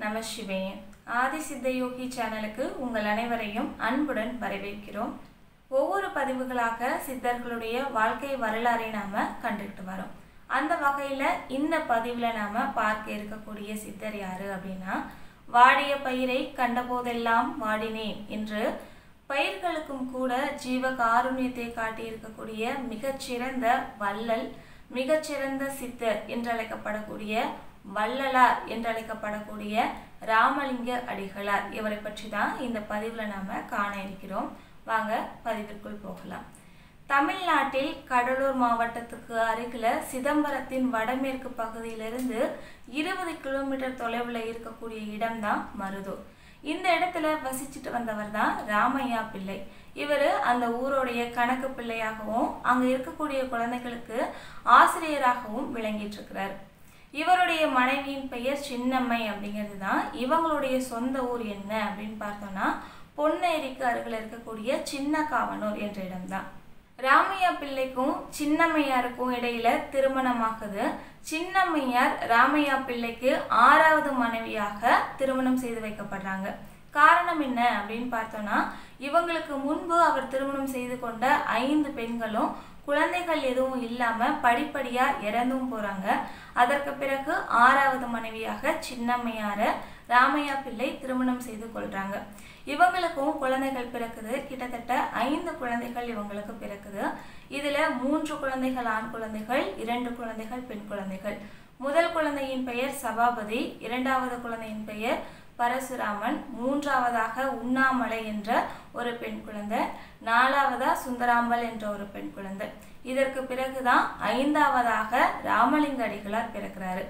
நம சிவாய. ஆதி சித்த யோகி சேனலுக்கு உங்கள் அனைவரையும் அன்புடன் வரவேற்கிறோம். ஒவ்வொரு பதிவுகளாக சித்தர்களுடைய வாழ்க்கை வரலாறை நாம கண்டுகிட்டு வரோம். அந்த வகையில் இந்த பதிவில் நாம பார்க்க இருக்கக்கூடிய சித்தர் யாரு அப்படின்னா, வாடிய பயிரை கண்டபோதெல்லாம் வாடினேன் என்று பயிர்களுக்கும் கூட ஜீவ காருண்யத்தை காட்டியிருக்கக்கூடிய மிகச்சிறந்த வள்ளல், மிகச்சிறந்த சித்தர் என்றழைக்கப்படக்கூடிய வள்ளலார் என்றழைக்கப்படக்கூடிய ராமலிங்க அடிகளார் இவரை பற்றி தான் இந்த பதிவில் நாம காண இருக்கிறோம். வாங்க பதிவிற்குள் போகலாம். தமிழ்நாட்டில் கடலூர் மாவட்டத்துக்கு அருகில சிதம்பரத்தின் வடமேற்கு பகுதியிலிருந்து 20 கிலோமீட்டர் தொலைவில் இருக்கக்கூடிய இடம்தான் மருதூர். இந்த இடத்துல வசிச்சுட்டு வந்தவர் தான் ராமையா பிள்ளை. இவர் அந்த ஊருடைய கணக்கு பிள்ளையாகவும் அங்கே இருக்கக்கூடிய குழந்தைகளுக்கு ஆசிரியராகவும் விளங்கிட்டு இருக்கிறார். இவருடைய மனைவியின் பெயர் சின்னம்மை அப்படிங்கிறது தான். இவங்களுடைய சொந்த ஊர் என்ன அப்படின்னு பார்த்தோம்னா, பொன்னேரிக்கு அருகில் இருக்கக்கூடிய சின்ன காவனூர் என்ற இடம்தான். ராமையா பிள்ளைக்கும் சின்னம்மையாருக்கும் இடையில திருமணமாகுது. சின்னம்மையார் ராமையா பிள்ளைக்கு 6வது மனைவியாக திருமணம் செய்து வைக்கப்படுறாங்க. காரணம் என்ன அப்படின்னு பார்த்தோம்னா, இவங்களுக்கு முன்பு அவர் திருமணம் செய்து கொண்ட 5 பெண்களும் குழந்தைகள் எதுவும் இல்லாம படிப்படியா இறந்தும் போறாங்க. அதற்கு பிறகு 6வது மனைவியாக சின்னம்மையார ராமையா பிள்ளை திருமணம் செய்து கொள்றாங்க. இவங்களுக்கும் குழந்தைகள் பிறக்குது. கிட்டத்தட்ட 5 குழந்தைகள் இவங்களுக்கு பிறக்குது. இதுல 3 குழந்தைகள் ஆண் குழந்தைகள், 2 குழந்தைகள் பெண் குழந்தைகள். முதல் குழந்தையின் பெயர் சபாபதி, 2வது குழந்தையின் பெயர் பரசுராமன், 3வதாக உண்ணாமலை என்ற ஒரு பெண் குழந்தை, 4வதா சுந்தராம்பல் என்ற ஒரு பெண் குழந்தை. இதற்கு பிறகுதான் 5வதாக ராமலிங்க அடிகளார் பிறக்கிறாரு.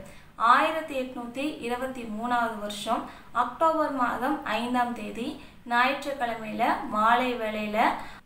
1823வது வருஷம் அக்டோபர் மாதம் 5ஆம் தேதி ஞாயிற்றுக்கிழமையில மாலை வேளையில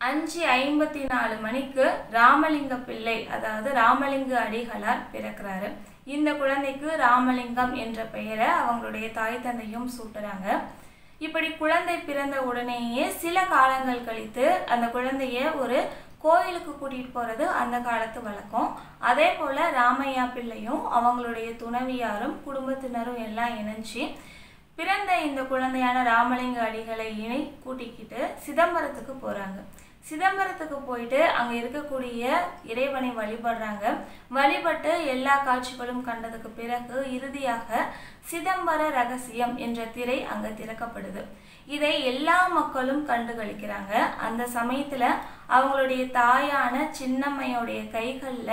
5:54 மணிக்கு ராமலிங்க பிள்ளை, அதாவது ராமலிங்க அடிகளார் பிறக்கிறாரு. இந்த குழந்தைக்கு ராமலிங்கம் என்ற பெயரை அவங்களுடைய தாய் தந்தையும் சூட்டுறாங்க. இப்படி குழந்தை பிறந்த உடனேயே சில காலங்கள் கழித்து அந்த குழந்தைய ஒரு கோயிலுக்கு கூட்டிட்டு போறது அந்த காலத்து வழக்கம். அதே போல ராமையா பிள்ளையும் அவங்களுடைய துணைவியாரும் குடும்பத்தினரும் எல்லாம் இணைஞ்சு பிறந்த இந்த குழந்தையான ராமலிங்க அடிகளை கூட்டிக்கிட்டு சிதம்பரத்துக்கு போறாங்க. சிதம்பரத்துக்கு போயிட்டு அங்க இருக்கக்கூடிய இறைவனை வழிபடுறாங்க. வழிபட்டு எல்லா காட்சிகளும் கண்டதுக்கு பிறகு இறுதியாக சிதம்பர ரகசியம் என்ற திரை அங்க திறக்கப்படுது. இதை எல்லா மக்களும் கண்டுகளிக்கிறாங்க. அந்த சமயத்துல அவங்களுடைய தாயான சின்னம்மையோடைய கைகள்ல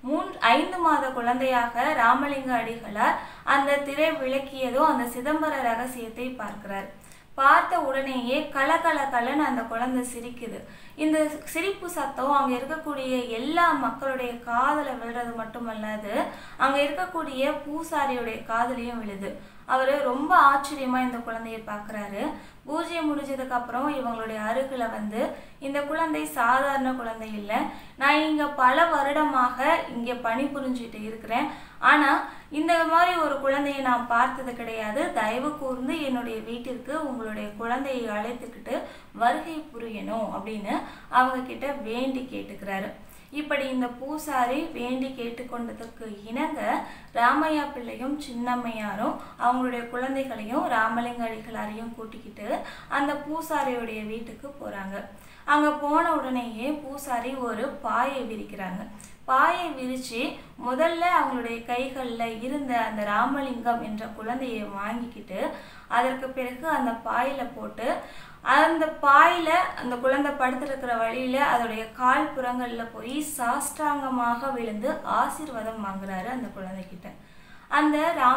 5 மாத குழந்தையாக ராமலிங்க அடிகளார் அந்த திரை விளக்கியதும் அந்த சிதம்பர ரகசியத்தை பார்க்கிறார். பார்த்த உடனேயே கலகலன்னு அந்த குழந்தை சிரிக்குது. இந்த சிரிப்பு சத்தம் அங்க இருக்கக்கூடிய எல்லா மக்களுடைய காதல விழுறது மட்டுமல்லாது அங்க இருக்கக்கூடிய பூசாரியுடைய காதலையும் விழுது. அவரு ரொம்ப ஆச்சரியமா இந்த குழந்தைய பார்க்குறாரு. பூஜை முடிஞ்சதுக்கு அப்புறம் இவங்களுடைய அருகில வந்து, இந்த குழந்தை சாதாரண குழந்தை இல்லை, நான் இங்க பல வருடமாக இங்க பணிபுரிஞ்சுட்டு இருக்கிறேன், ஆனா இந்த மாதிரி ஒரு குழந்தையை நான் பார்த்தது கிடையாது, தயவு கூர்ந்து என்னுடைய வீட்டிற்கு உங்களுடைய குழந்தையை அழைத்துக்கிட்டு வருகை புரியணும் அப்படின்னு அவங்க கிட்ட வேண்டி கேட்டுக்கிறாரு. இப்படி இந்த பூசாரி வேண்டி கேட்டுக்கொண்டதற்கு இணங்க ராமையா பிள்ளையும் சின்னம்மையாரும் அவங்களுடைய குழந்தைகளையும் ராமலிங்க அடிகளாரையும் கூட்டிக்கிட்டு அந்த பூசாரியுடைய வீட்டுக்கு போறாங்க. அங்க போன உடனேயே பூசாரி ஒரு பாயை விரிக்கிறாங்க. பாயை விரிச்சு முதல்ல அவங்களுடைய கைகள்ல இருந்த அந்த ராமலிங்கம் என்ற குழந்தையை வாங்கிக்கிட்டு அதற்கு பிறகு அந்த பாயில போட்டு அந்த பாயில அந்த குழந்தை படுத்திருக்கிற வழியில அதோடைய கால் புறங்கள்ல போய் சாஷ்டாங்கமாக விழுந்து ஆசீர்வாதம் வாங்குறாரு அந்த குழந்தைகிட்ட. அந்த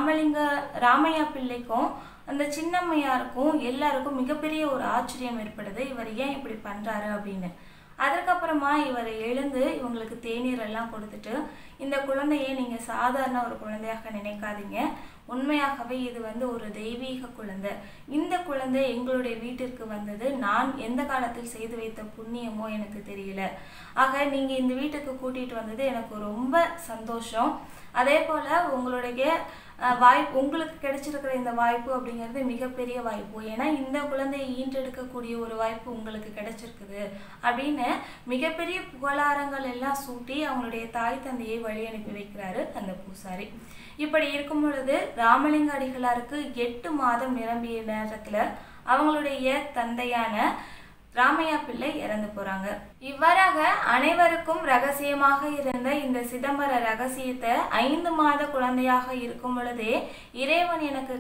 ராமையா பிள்ளைக்கும் அந்த சின்னம்மையாருக்கும் எல்லாருக்கும் மிகப்பெரிய ஒரு ஆச்சரியம் ஏற்படுது. இவர் ஏன் இப்படி பண்றாரு அப்படின்னு. அதற்கப்புறமா இவர் எழுந்து இவங்களுக்கு தேநீர் எல்லாம் கொடுத்துட்டு, இந்த குழந்தையை நீங்க சாதாரண ஒரு குழந்தையாக நினைக்காதீங்க, உண்மையாகவே இது ஒரு தெய்வீக குழந்தை. இந்த குழந்தை எங்களுடைய வீட்டிற்கு வந்தது நான் எந்த காலத்தில் செய்து வைத்த புண்ணியமோ எனக்கு தெரியல. ஆக நீங்க இந்த வீட்டுக்கு கூட்டிட்டு வந்தது எனக்கு ரொம்ப சந்தோஷம். அதே போல உங்களுடைய வாய்ப்பு, உங்களுக்கு கிடைச்சிருக்கிற இந்த வாய்ப்பு அப்படிங்கிறது மிகப்பெரிய வாய்ப்பு. ஏன்னா இந்த குழந்தையை ஈன்றெடுக்கக்கூடிய ஒரு வாய்ப்பு உங்களுக்கு கிடைச்சிருக்குது அப்படின்னு மிகப்பெரிய புகழாரங்கள் எல்லாம் சூட்டி அவங்களுடைய தாய் தந்தையை வழி அனுப்பி வைக்கிறாரு அந்த பூசாரி. இப்படி இருக்கும் பொழுது ராமலிங்க அடிகளாருக்கு 8 மாதம் நிரம்பிய நேரத்துல அவங்களுடைய தந்தையான ராமையா பிள்ளை இறந்து போறாங்க. இவ்வாறாக அனைவருக்கும் ரகசியமாக இருந்த இந்த சிதம்பர ரகசியத்தை 5 மாத குழந்தையாக இருக்கும் பொழுதே இறைவன் எனக்கு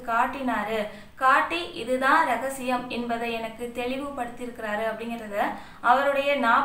காட்டி இதுதான் ரகசியம் என்பதை எனக்கு தெளிவுபடுத்தியிருக்கிறாரு அப்படிங்கிறத அவருடைய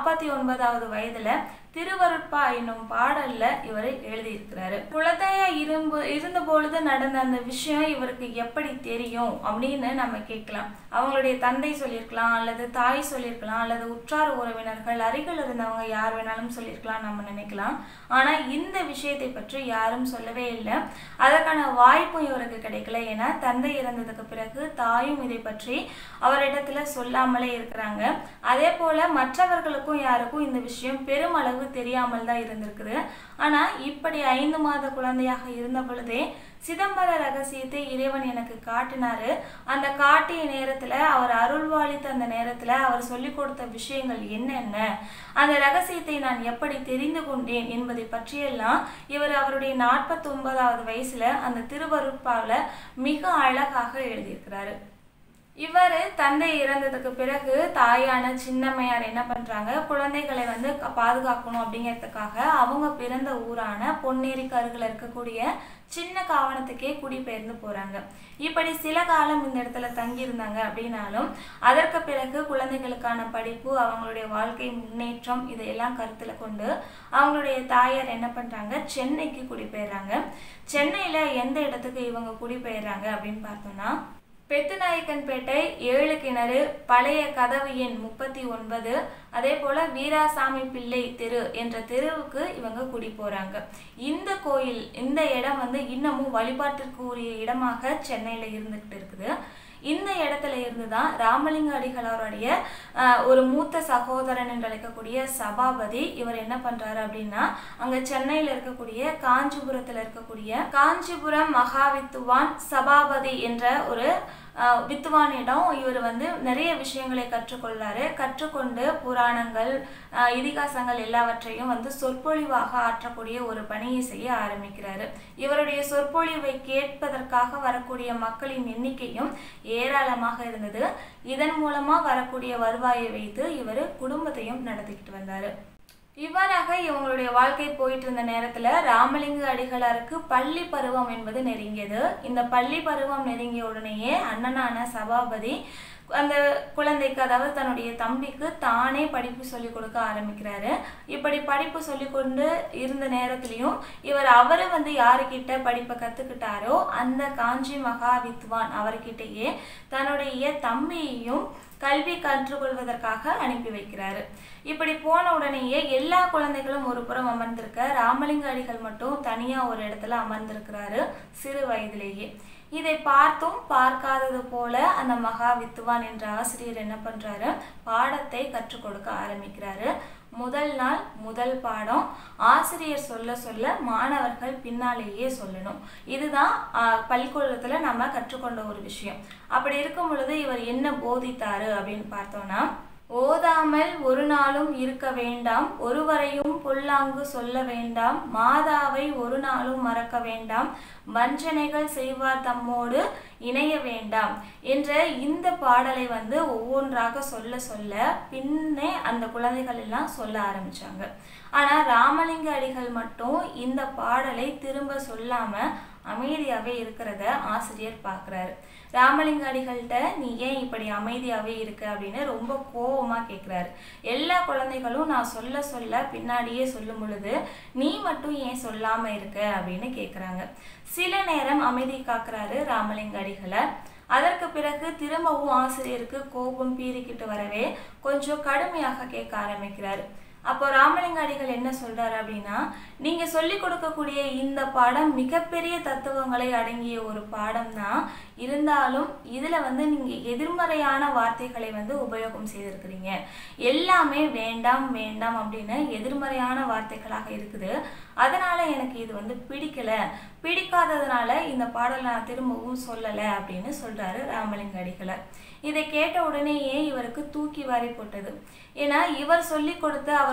49வது வயதுல திருவருட்பா என்னும் பாடல்ல இவர் எழுதியிருக்கிறாரு. குழந்தையா இருந்த பொழுது நடந்த அந்த விஷயம் இவருக்கு எப்படி தெரியும் அப்படின்னு நம்ம கேட்கலாம். அவங்களுடைய தந்தை சொல்லியிருக்கலாம், அல்லது தாய் சொல்லியிருக்கலாம், அல்லது உற்றார் உறவினர்கள் அருகில் இருந்தவங்க யார் வேணாலும் சொல்லியிருக்கலாம் நம்ம நினைக்கலாம். ஆனா இந்த விஷயத்தை பற்றி யாரும் சொல்லவே இல்லை. அதற்கான வாய்ப்பும் இவருக்கு கிடைக்கல. ஏன்னா தந்தை இறந்ததுக்கு பிறகு தாயும் இதை பற்றி அவரிடத்துல சொல்லாமலே இருக்கிறாங்க. அதே போல மற்றவர்களுக்கும் யாருக்கும் இந்த விஷயம் பெருமளவு தெரியாமல் தான் இருந்திருக்குது. ஆனா இப்படி 5 மாத குழந்தையாக இருந்த பொழுதே சிதம்பர ரகசியத்தை இறைவன் எனக்கு காட்டினாரு. அந்த காட்டிய நேரத்துல அவர் அருள்வாளித்த அந்த நேரத்துல அவர் சொல்லிக் கொடுத்த விஷயங்கள் என்னென்ன, அந்த ரகசியத்தை நான் எப்படி தெரிந்து கொண்டேன் என்பதை பற்றியெல்லாம் இவர் அவருடைய 49வது வயசுல அந்த திருவருட்பால மிக அழகாக எழுதியிருக்கிறாரு. இவர் தந்தை இறந்ததுக்கு பிறகு தாயான சின்னம்மையார் என்ன பண்றாங்க, குழந்தைகளை பாதுகாக்கணும் அப்படிங்கிறதுக்காக அவங்க பிறந்த ஊரான பொன்னேரிக்கு அருகில் இருக்கக்கூடிய சின்ன காவணத்துக்கே குடிபெயர்ந்து போறாங்க. இப்படி சில காலம் இந்த இடத்துல தங்கி இருந்தாங்க அப்படின்னாலும் அதற்கு பிறகு குழந்தைகளுக்கான படிப்பு, அவங்களுடைய வாழ்க்கை முன்னேற்றம் இதையெல்லாம் கருத்துல கொண்டு அவங்களுடைய தாயார் என்ன பண்றாங்க, சென்னைக்கு குடிபெயர்றாங்க. சென்னையில எந்த இடத்துக்கு இவங்க குடிபெயர்றாங்க அப்படின்னு பார்த்தோம்னா பெத்துநாயக்கன்பேட்டை 7 கிணறு பழைய கதவு எண் 39, அதே போல வீராசாமி பிள்ளை தெரு என்ற தெருவுக்கு இவங்க குடி போறாங்க. இந்த கோயில், இந்த இடம் இன்னமும் வழிபாட்டிற்கு உரிய இடமாக சென்னையில இருந்துகிட்டு இருக்குது. இந்த இடத்துல இருந்துதான் ராமலிங்க அடிகளாருடைய ஒரு மூத்த சகோதரன் என்று அழைக்கக்கூடிய சபாபதி இவர் என்ன பண்றாரு அப்படின்னா, அங்க சென்னையில இருக்கக்கூடிய காஞ்சிபுரத்துல இருக்கக்கூடிய காஞ்சிபுரம் மகாவித்துவான் சபாபதி என்ற ஒரு வித்துவானிடம் இவர் நிறைய விஷயங்களை கற்றுக்கொள்றாரு. கற்றுக்கொண்டு புராணங்கள், இதிகாசங்கள் எல்லாவற்றையும் சொற்பொழிவாக ஆற்றக்கூடிய ஒரு பணியை செய்ய ஆரம்பிக்கிறாரு. இவருடைய சொற்பொழிவை கேட்பதற்காக வரக்கூடிய மக்களின் எண்ணிக்கையும் ஏராளமாக இருந்தது. இதன் மூலமா வரக்கூடிய வருவாயை வைத்து இவர் குடும்பத்தையும் நடத்திக்கிட்டு வந்தாரு. இவ்வாறாக இவங்களுடைய வாழ்க்கை போயிட்டு இருந்த நேரத்துல ராமலிங்க அடிகளாருக்கு பள்ளி பருவம் என்பது நெருங்கியது. இந்த பள்ளி பருவம் நெருங்கிய உடனேயே அண்ணனான சபாபதி அந்த குழந்தைக்கு, அதாவது தன்னுடைய தம்பிக்கு தானே படிப்பு சொல்லி கொடுக்க ஆரம்பிக்கிறாரு. இப்படி படிப்பு சொல்லி கொண்டு இருந்த நேரத்திலையும் அவரு யாருக்கிட்ட படிப்பை கத்துக்கிட்டாரோ அந்த காஞ்சி மகா வித்வான் அவர்கிட்டயே தன்னுடைய தம்பியையும் கல்வி கற்றுக்கொள்வதற்காக அனுப்பி வைக்கிறாரு. இப்படி போன உடனேயே எல்லா குழந்தைகளும் ஒரு புறம் அமர்ந்திருக்க, ராமலிங்க அடிகள் மட்டும் தனியா ஒரு இடத்துல அமர்ந்திருக்கிறாரு சிறு வயதிலேயே. இதை பார்த்தும் பார்க்காதது போல அந்த மகா வித்துவான் என்ற ஆசிரியர் என்ன பண்றாரு, பாடத்தை கற்றுக் கொடுக்க ஆரம்பிக்கிறாரு. முதல் நாள் முதல் பாடம் ஆசிரியர் சொல்ல சொல்ல மாணவர்கள் பின்னாலேயே சொல்லணும். இதுதான் பள்ளிக்கூடத்துல நம்ம கற்றுக்கொண்ட ஒரு விஷயம். அப்படி இருக்கும் பொழுது இவர் என்ன போதித்தாரு அப்படின்னு பார்த்தோம்னா, ஓதாமல் ஒரு நாளும் இருக்க வேண்டாம், ஒருவரையும் பொல்லாங்கு சொல்ல வேண்டாம், மாதாவை ஒரு நாளும் மறக்க வேண்டாம், வஞ்சனைகள் செய்வார் தம்மோடு இணைய வேண்டாம் என்ற இந்த பாடலை ஒவ்வொன்றாக சொல்ல சொல்ல பின்னே அந்த குழந்தைகள் எல்லாம் சொல்ல ஆரம்பிச்சாங்க. ஆனா ராமலிங்க அடிகள் மட்டும் இந்த பாடலை திரும்ப சொல்லாம அமைதியாவே இருக்கிறத ஆசிரியர் பார்க்கிறாரு. ராமலிங்க அடிகள்கிட்ட நீ ஏன் இப்படி அமைதியாவே இருக்க அப்படின்னு ரொம்ப கோபமா கேட்கிறாரு. எல்லா குழந்தைகளும் நான் சொல்ல சொல்ல பின்னாடியே சொல்லும் பொழுது நீ மட்டும் ஏன் சொல்லாம இருக்க அப்படின்னு கேட்குறாங்க. சில நேரம் அமைதி காக்குறாரு ராமலிங்க அடிகளை. அதற்கு பிறகு திரும்பவும் ஆசிரியருக்கு கோபம் பீறிக்கிட்டு வரவே கொஞ்சம் கடுமையாக கேட்க ஆரம்பிக்கிறாரு. அப்போ ராமலிங்க அடிகள் என்ன சொல்றாரு அப்படின்னா, நீங்க சொல்லி கொடுக்கக்கூடிய இந்த பாடம் மிகப்பெரிய தத்துவங்களை அடங்கிய ஒரு பாடம் தான். இருந்தாலும் இதுல நீங்க எதிர்மறையான வார்த்தைகளை உபயோகம் செய்திருக்கிறீங்க. எல்லாமே வேண்டாம் வேண்டாம் அப்படின்னு எதிர்மறையான வார்த்தைகளாக இருக்குது. அதனால எனக்கு இது பிடிக்காததுனால இந்த பாடலை நான் திரும்பவும் சொல்லலை அப்படின்னு சொல்றாரு ராமலிங்க அடிகளார். இதை கேட்ட உடனேயே இவருக்கு தூக்கி வாரி போட்டது. ஏன்னா இவர் சொல்லி கொடுத்த அவர்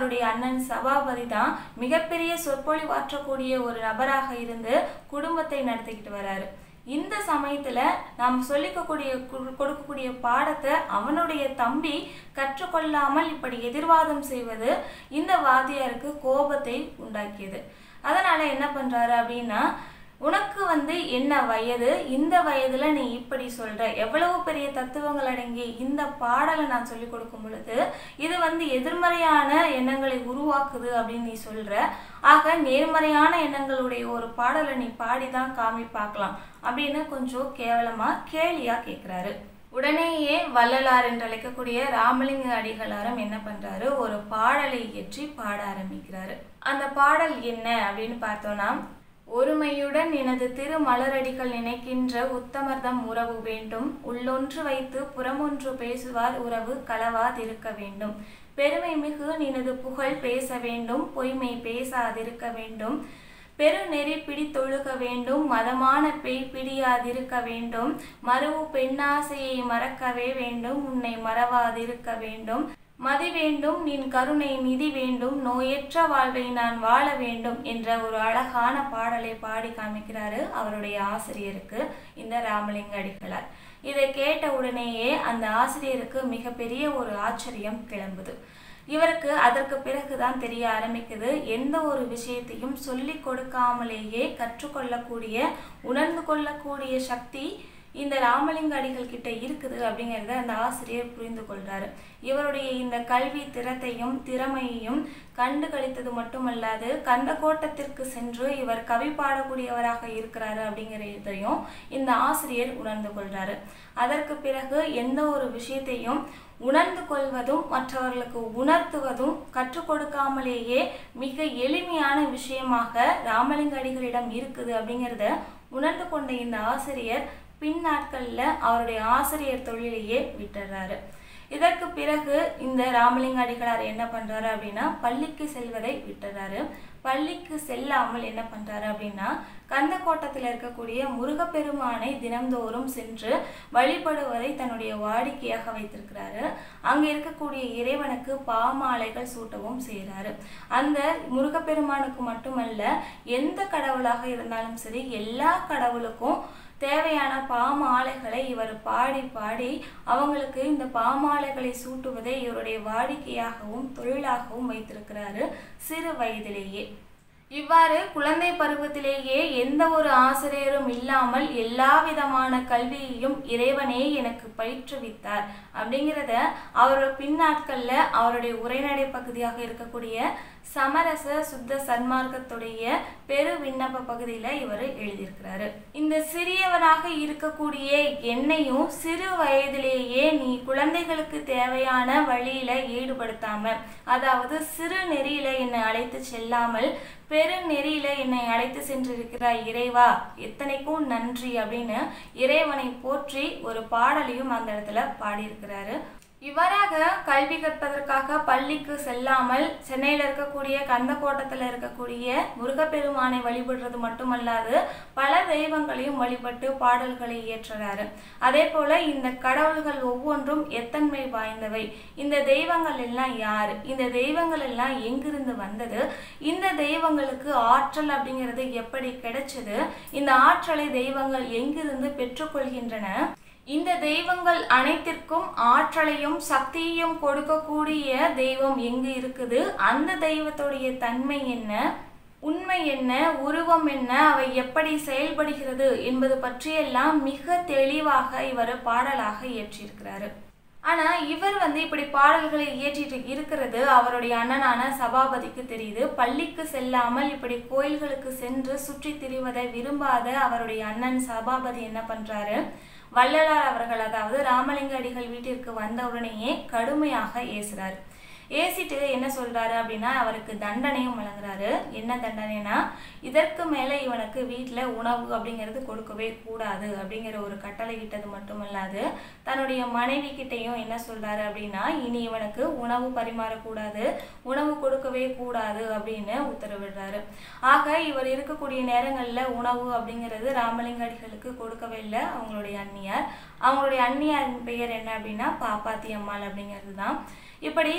அவருடைய அண்ணன் சபாபதி தான் மிகப்பெரிய சொற்பொழிவாற்றக்கூடிய ஒரு நபராக இருந்து குடும்பத்தை நடத்திக்கிட்டு வராரு. இந்த சமயத்துல நாம் கொடுக்கக்கூடிய பாடத்தை அவனுடைய தம்பி கற்றுக்கொள்ளாமல் இப்படி எதிர்வாதம் செய்வது இந்த வாத்தியாருக்கு கோபத்தை உண்டாக்கியது. அதனால என்ன பண்றாரு அப்படின்னா, உனக்கு என்ன வயது, இந்த வயதுல நீ இப்படி சொல்ற, எவ்வளவு பெரிய தத்துவங்கள் அடங்கி இந்த பாடலை நான் சொல்லி கொடுக்கும் பொழுது இது எதிர்மறையான எண்ணங்களை உருவாக்குது அப்படின்னு நீ சொல்ற. ஆக நேர்மறையான எண்ணங்களுடைய ஒரு பாடலை நீ பாடிதான் காமி பார்க்கலாம் அப்படின்னு கொஞ்சம் கேவலமா கேலியா கேட்கிறாரு. உடனேயே வள்ளலார் என்று அழைக்கக்கூடிய ராமலிங்க அடிகளாரும் என்ன பண்றாரு, ஒரு பாடலை இயற்றி பாட ஆரம்பிக்கிறாரு. அந்த பாடல் என்ன அப்படின்னு பார்த்தோம்னா, ஒருமையுடன் எனது திரு மலரடிகள் நினைக்கின்ற உத்தமர்தம் உறவு வேண்டும், உள்ளொன்று வைத்து புறமொன்று பேசுவார் உறவு களவாதிருக்க வேண்டும், பெருமை மிகு நினது புகழ் பேச வேண்டும், பொய்மை பேசாதிருக்க வேண்டும், பெருநெறி பிடித்தொழுக வேண்டும், மதமான பேய் பிடியாதிருக்க வேண்டும், மறுவு பெண்ணாசையை மறக்கவே வேண்டும், உன்னை மறவாதிருக்க வேண்டும், மதி வேண்டும் நின் கருணை நிதி வேண்டும், நோயற்ற வாழ்வை நான் வாழ வேண்டும் என்ற ஒரு அழகான பாடலை பாடி காமிக்கிறாரு அவருடைய ஆசிரியருக்கு இந்த ராமலிங்க அடிகளார். இதை கேட்ட உடனேயே அந்த ஆசிரியருக்கு மிகப்பெரிய ஒரு ஆச்சரியம் கிளம்புது. இவருக்கு அதற்கு பிறகுதான் தெரிய ஆரம்பிக்குது, எந்த ஒரு விஷயத்தையும் சொல்லி கொடுக்காமலேயே கற்றுக்கொள்ளக்கூடிய உணர்ந்து கொள்ளக்கூடிய சக்தி இந்த ராமலிங்க அடிகள் கிட்ட இருக்குது அப்படிங்கிறத அந்த ஆசிரியர் புரிந்து கொள்றாரு. இவருடைய இந்த கல்வி திறமையையும் கண்டு கழித்தது மட்டுமல்லாது கந்தக்கோட்டத்திற்கு சென்று இவர் கவி பாடக்கூடியவராக இருக்கிறாரு அப்படிங்கிறதையும் இந்த ஆசிரியர் உணர்ந்து கொள்றாரு. அதற்கு பிறகு எந்த ஒரு விஷயத்தையும் உணர்ந்து கொள்வதும் மற்றவர்களுக்கு உணர்த்துவதும் கற்றுக் கொடுக்காமலேயே மிக எளிமையான விஷயமாக ராமலிங்க அடிகளிடம் இருக்குது அப்படிங்கிறத உணர்ந்து கொண்ட இந்த ஆசிரியர் பின் நாட்கள்ல அவருடைய ஆசிரியர் தொழிலையே விட்டுறாரு. இதற்கு பிறகு இந்த ராமலிங்க அடிகளார் என்ன பண்றாரு அப்படின்னா, பள்ளிக்கு செல்வதை விட்டுறாரு. பள்ளிக்கு செல்லாமல் என்ன பண்றாரு அப்படின்னா, கந்தக்கோட்டத்தில் இருக்கக்கூடிய முருகப்பெருமானை தினந்தோறும் சென்று வழிபடுவதை தன்னுடைய வாடிக்கையாக வைத்திருக்கிறாரு. அங்க இருக்கக்கூடிய இறைவனுக்கு பாமாலைகள் சூட்டவும் செய்கிறாரு. அந்த முருகப்பெருமானுக்கு மட்டுமல்ல, எந்த கடவுளாக இருந்தாலும் சரி எல்லா கடவுளுக்கும் தேவையான பாமாலைகளை இவர் பாடி பாடி அவங்களுக்கு இந்த பாமாலைகளை சூட்டுவதை இவருடைய வாடிக்கையாகவும் தொழிலாகவும் வைத்திருக்கிறாரு சிறு வயதிலேயே. இவ்வாறு குழந்தை பருவத்திலேயே எந்த ஒரு ஆசிரியரும் இல்லாமல் எல்லா விதமான கல்வியையும் இறைவனே எனக்கு பயிற்றுவித்தார் அப்படிங்கிறத அவர் பின்னாட்கள்ல அவருடைய உரைநடை பகுதியாக இருக்கக்கூடிய சமரச சுத்த சன்மார்க்கத்துடைய பெரு விண்ணப்ப பகுதியில இவர் எழுதியிருக்கிறாரு. இந்த சிறியவனாக இருக்கக்கூடிய என்னையும் சிறு வயதிலேயே நீ குழந்தைகளுக்கு தேவையான வழியில ஈடுபடுத்தாம, அதாவது சிறு நெறியில என்னை அழைத்து செல்லாமல் பெரு நெறியில என்னை அழைத்து சென்றிருக்கிறாய் இறைவா, எத்தனைக்கும் நன்றி அப்படின்னு இறைவனை போற்றி ஒரு பாடலையும் அந்த இடத்துல பாடியிருக்கிறாரு. இவ்வாறாக கல்வி கற்பதற்காக பள்ளிக்கு செல்லாமல் சென்னையில் இருக்கக்கூடிய கந்தக்கோட்டத்தில் இருக்கக்கூடிய முருகப்பெருமானை வழிபடுறது மட்டுமல்லாது பல தெய்வங்களையும் வழிபட்டு பாடல்களை இயற்றுறாரு. அதே போல இந்த கடவுள்கள் ஒவ்வொன்றும் எத்தன்மை வாய்ந்தவை, இந்த தெய்வங்கள் எல்லாம் யாரு, இந்த தெய்வங்கள் எல்லாம் எங்கிருந்து வந்தது, இந்த தெய்வங்களுக்கு ஆற்றல் அப்படிங்கிறது எப்படி கிடைச்சது, இந்த ஆற்றலை தெய்வங்கள் எங்கிருந்து பெற்றுக்கொள்கின்றன, இந்த தெய்வங்கள் அனைத்திற்கும் ஆற்றலையும் சக்தியையும் கொடுக்கக்கூடிய தெய்வம் எங்கு இருக்குது, அந்த தெய்வத்துடைய தன்மை என்ன, உண்மை என்ன, உருவம் என்ன, அவை எப்படி செயல்படுகிறது என்பது பற்றியெல்லாம் மிக தெளிவாக இவர் பாடலாக இயற்றியிருக்கிறாரு. ஆனா இவர் இப்படி பாடல்களை இயற்றிட்டு இருக்கிறது அவருடைய அண்ணனான சபாபதிக்கு தெரியுது. பள்ளிக்கு செல்லாமல் இப்படி கோயில்களுக்கு சென்று சுற்றி திரிவதை விரும்பாத அவருடைய அண்ணன் சபாபதி என்ன பண்றாரு, வள்ளலார் அவர்கள் அதாவது ராமலிங்க அடிகள் வீட்டிற்கு வந்த உடனேயே கடுமையாக ஏசுறாரு. ஏசிட்டு என்ன சொல்றாரு அப்படின்னா, அவருக்கு தண்டனையும் வழங்குறாரு. என்ன தண்டனைனா, இதற்கு மேல இவனுக்கு வீட்டுல உணவு அப்படிங்கிறது கொடுக்கவே கூடாது அப்படிங்கிற ஒரு கட்டளை இட்டது மட்டுமல்லாது தன்னுடைய மனைவி கிட்டையும் என்ன சொல்றாரு அப்படின்னா, இனி இவனுக்கு உணவு பரிமாறக்கூடாது, உணவு கொடுக்கவே கூடாது அப்படின்னு உத்தரவிடுறாரு. ஆக இவர் இருக்கக்கூடிய நேரங்கள்ல உணவு அப்படிங்கிறது ராமலிங்க அடிகளுக்கு கொடுக்கவே இல்லை அவங்களுடைய அந்நியார். அவங்களுடைய அந்நியாரின் பெயர் என்ன அப்படின்னா பாப்பாத்தி அம்மாள் அப்படிங்கிறது தான். இப்படி தன்னுடைய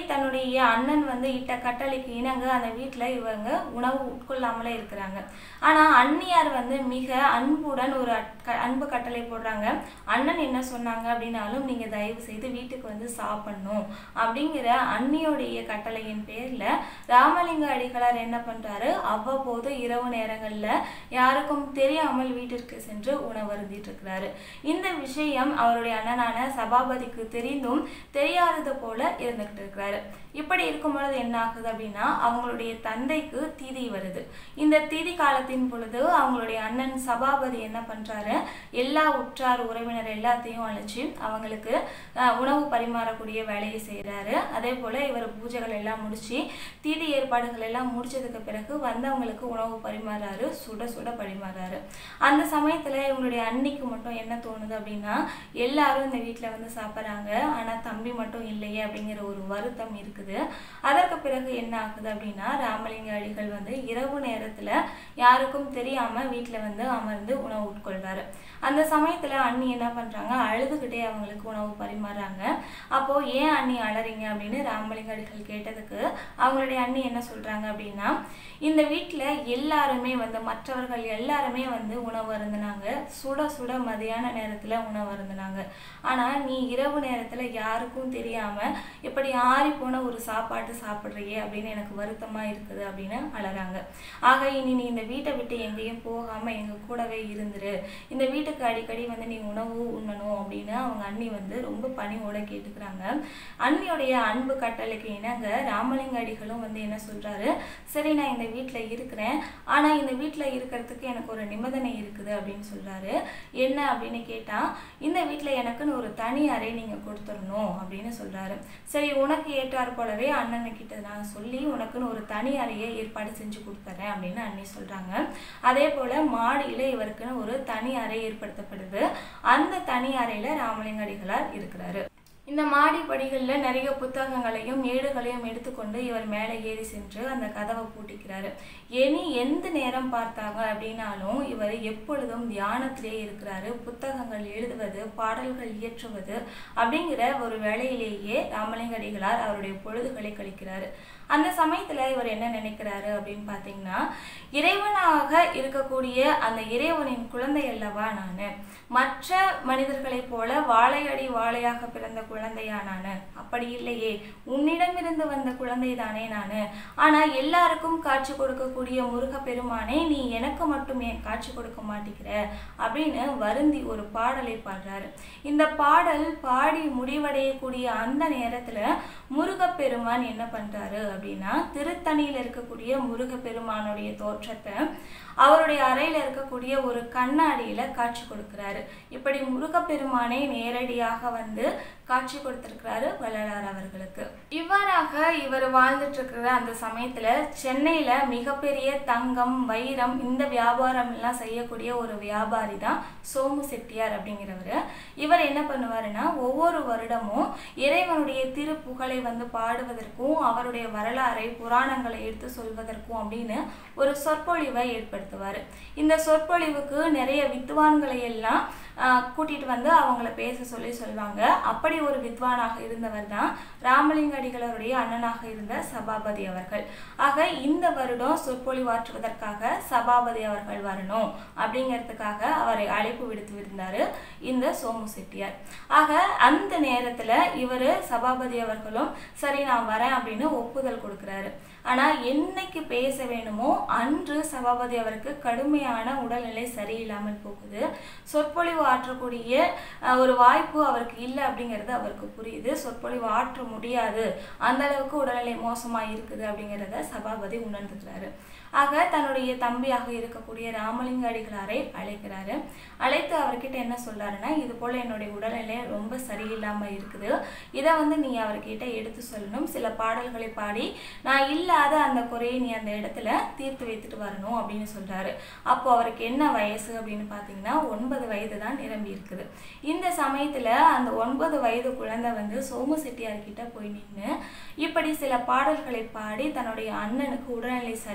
தன்னுடைய அண்ணன் வந்து இட்ட கட்டளைக்கு இணங்க அந்த வீட்டில் இவங்க உணவு உட்கொள்ளாமலே இருக்கிறாங்க. ஆனால் அண்ணியார் வந்து மிக அன்புடன் ஒரு அன்பு கட்டளை போடுறாங்க. அண்ணன் என்ன சொன்னாங்க அப்படின்னாலும் நீங்கள் தயவு செய்து வீட்டுக்கு வந்து சாப்பிடணும் அப்படிங்கிற அண்ணியோடைய கட்டளையின் பேரில் ராமலிங்க அடிகளார் என்ன பண்ணுறாரு, அவ்வப்போது இரவு நேரங்களில் யாருக்கும் தெரியாமல் வீட்டிற்கு சென்று உணவு அருந்திட்டு இருக்கிறாரு. இந்த விஷயம் அவருடைய அண்ணனான சபாபதிக்கு தெரிந்தும் தெரியாதது போல இருந்துகிட்டு இருக்கிறாரு. இப்படி இருக்கும் பொழுது என்ன ஆகுது அப்படின்னா, அவங்களுடைய தந்தைக்கு திதி வருது. இந்த திதி காலத்தின் பொழுது அவங்களுடைய அண்ணன் சபாபதி என்ன பண்றாரு, எல்லா உற்றார் உறவினர் எல்லாத்தையும் அழைச்சி அவங்களுக்கு உணவு பரிமாறக்கூடிய வேலையை செய்யறாரு. அதே போல இவர் பூஜைகள் எல்லாம் முடிச்சு திதி ஏற்பாடுகள் எல்லாம் முடிச்சதுக்கு பிறகு வந்தவங்களுக்கு உணவு பரிமாறாரு, சுட சுட பரிமாறாரு. அந்த சமயத்துல இவங்களுடைய அன்னிக்கு மட்டும் என்ன தோணுது அப்படின்னா, எல்லாரும் இந்த வீட்டுல வந்து சாப்பிட்றாங்க, ஆனா தம்பி மட்டும் இல்லையே அப்படிங்கிற ஒரு வருத்தம் இருக்குது. அதற்கு பிறகு என்ன ஆகுது அப்படின்னா, ராமலிங்க அடிகள் வந்து இரவு நேரத்துல யாருக்கும் தெரியாம வீட்டுல வந்து அமர்ந்து உணவு உட்கொள்றாரு. அந்த சமயத்துல அண்ணி என்ன பண்றாங்க, அழுதுகிட்டே அவங்களுக்கு உணவு பரிமாறாங்க. அப்போ ஏன் அண்ணி அழறீங்க அப்படின்னு ராமலிங்க அடிகள் கேட்டதுக்கு அவங்களுடைய அண்ணி என்ன சொல்றாங்க அப்படின்னா, இந்த வீட்டுல எல்லாருமே வந்து மற்றவர்கள் எல்லாருமே வந்து உணவு அருந்தினாங்க, சுட சுட மதியான நேரத்துல உணவு அருந்தினாங்க. ஆனா நீ இரவு நேரத்துல யாருக்கும் தெரியாம இப்படி ஆறி போன ஒரு சாப்பாட்டு சாப்பிட்றியே அப்படின்னு எனக்கு வருத்தமா இருக்குது அப்படின்னு அழறாங்க. ஆக இனி நீ இந்த வீட்டை விட்டு எங்கேயும் போகாம எங்க கூடவே இருந்துரு, இந்த வீட்டுக்கு அடிக்கடி வந்து நீ உணவு உண்ணணும் அப்படின்னு அவங்க அண்ணி வந்து ரொம்ப பணிவோட கேட்டுக்கிறாங்க. அண்ணியுடைய அன்பு கட்டளைக்கு இணங்க ராமலிங்க அடிகளும் வந்து என்ன சொல்றாரு, சரி நான் இந்த வீட்டுல இருக்கிறேன், ஆனா இந்த வீட்டுல இருக்கிறதுக்கு எனக்கு ஒரு நிபந்தனை இருக்குது அப்படின்னு சொல்றாரு. என்ன அப்படின்னு கேட்டா, இந்த வீட்டுல எனக்குன்னு ஒரு தனி அறை நீங்க கொடுத்துடணும் அப்படின்னு சொல்றாரு. சரி உனக்கு ஏற்றார் போலவே அண்ணன் கிட்ட நான் சொல்லி உனக்குன்னு ஒரு தனி அறையை ஏற்பாடு செஞ்சு கொடுத்துறேன் அப்படின்னு அண்ணி சொல்றாங்க. அதே போல மாடியில இவருக்குன்னு ஒரு தனி அறை ஏற்படுத்தப்படுது. அந்த தனி அறையில ராமலிங்க அடிகளார் இருக்கிறாரு. இந்த மாடி படிகளில் நிறைய புத்தகங்களையும் ஏடுகளையும் எடுத்துக்கொண்டு இவர் மேலே ஏறி சென்று அந்த கதவை பூட்டிக்கிறாரு. இனி எந்த நேரம் பார்த்தாங்க அப்படின்னாலும் இவர் எப்பொழுதும் தியானத்திலே இருக்கிறாரு. புத்தகங்கள் எழுதுவது, பாடல்கள் இயற்றுவது அப்படிங்கிற ஒரு வேலையிலேயே ராமலிங்க அடிகளார் அவருடைய பொழுதுகளை கழிக்கிறாரு. அந்த சமயத்துல இவர் என்ன நினைக்கிறாரு அப்படின்னு பார்த்தீங்கன்னா, இறைவனாக இருக்கக்கூடிய அந்த இறைவனின் குழந்தை அல்லவா நானு, மற்ற மனிதர்களைப் போல வாழையடி வாழையாக பிறந்த குழந்தையா நானு, அப்படி இல்லையே, உன்னிடமிருந்து வந்த குழந்தை தானே நானு. ஆனா எல்லாருக்கும் காட்சி கொடுக்கக்கூடிய முருகப்பெருமானே நீ எனக்கு மட்டும் ஏன் காட்சி கொடுக்க மாட்டேங்கிற அப்படின்னு வருந்தி ஒரு பாடலை பாடுறாரு. இந்த பாடல் பாடி முடிவடையக்கூடிய அந்த நேரத்துல முருகப்பெருமான் என்ன பண்றாரு அப்படின்னா, திருத்தணியில் இருக்கக்கூடிய முருகப்பெருமானுடைய தோற்றத்தை அவருடைய அறையில இருக்கக்கூடிய ஒரு கண்ணாடியில காட்சி கொடுக்கிறாரு. இப்படி முருகப்பெருமானை நேரடியாக வந்து காட்சி கொடுத்திருக்கிறாரு வள்ளலார் அவர்களுக்கு. இவ்வாறாக இவர் வாழ்ந்துட்டு இருக்கிற அந்த சமயத்துல சென்னையில மிகப்பெரிய தங்கம், வைரம் இந்த வியாபாரம் எல்லாம் செய்யக்கூடிய ஒரு வியாபாரி தான் சோமு செட்டியார் அப்படிங்கிறவர். இவர் என்ன பண்ணுவாருன்னா, ஒவ்வொரு வருடமும் இறைவனுடைய திருப்புகழை வந்து பாடுவதற்கும் அவருடைய வரலாறை புராணங்களை எடுத்து சொல்வதற்கும் அப்படின்னு ஒரு சொற்பொழிவை ஏற்படுத்துவார். இந்த சொற்பொழிவுக்கு நிறைய வித்வான்களை எல்லாம் கூட்டிட்டு வந்து அவங்கள பேச சொல்லுவாங்க. அப்படி ஒரு வித்வானாக இருந்தவர் தான் ராமலிங்க அடிகளாருடைய அண்ணனாக இருந்த சபாபதி அவர்கள். ஆக இந்த வருடம் சொற்பொழிவாற்றுவதற்காக சபாபதி அவர்கள் வரணும் அப்படிங்கிறதுக்காக அவரை அழைப்பு விடுத்து இருந்தாரு இந்த சோமு செட்டியார். ஆக அந்த நேரத்துல இவர் சபாபதி அவர்களும் சரி நான் வரேன் அப்படின்னு ஒப்புதல் கொடுக்கிறாரு. ஆனா என்னைக்கு பேச வேணுமோ அன்று சபாபதி அவருக்கு கடுமையான உடல்நிலை சரியில்லாமல் போகுது. சொற்பொழிவு ஆற்றக்கூடிய ஒரு வாய்ப்பு அவருக்கு இல்லை அப்படிங்கிறது அவருக்கு புரியுது. சொற்பொழிவு ஆற்ற முடியாது, அந்த அளவுக்கு உடல்நிலை மோசமா இருக்குது அப்படிங்கிறத சபாபதி உணர்ந்துக்கிறாரு. ஆக தன்னுடைய தம்பியாக இருக்கக்கூடிய ராமலிங்க அடிகளாரை அழைக்கிறாரு. அழைத்து அவர்கிட்ட என்ன சொல்றாருன்னா, இது போல என்னுடைய உடல்நிலை ரொம்ப சரியில்லாம இருக்குது, இதை வந்து நீ அவர்கிட்ட எடுத்து சொல்லணும், சில பாடல்களை பாடி நான் இல்லாத அந்த குறையை நீ அந்த இடத்துல தீர்த்து வைத்துட்டு வரணும் அப்படின்னு சொல்றாரு. அப்போ அவருக்கு என்ன வயசு அப்படின்னு பார்த்தீங்கன்னா 9 வயது தான் நிரம்பி இருக்குது. இந்த சமயத்துல அந்த 9 வயது குழந்தை வந்து சோமு செட்டியார்கிட்ட போய் நின்று இப்படி சில பாடல்களை பாடி தன்னுடைய அண்ணனுக்கு உடல்நிலை சரியில்லை,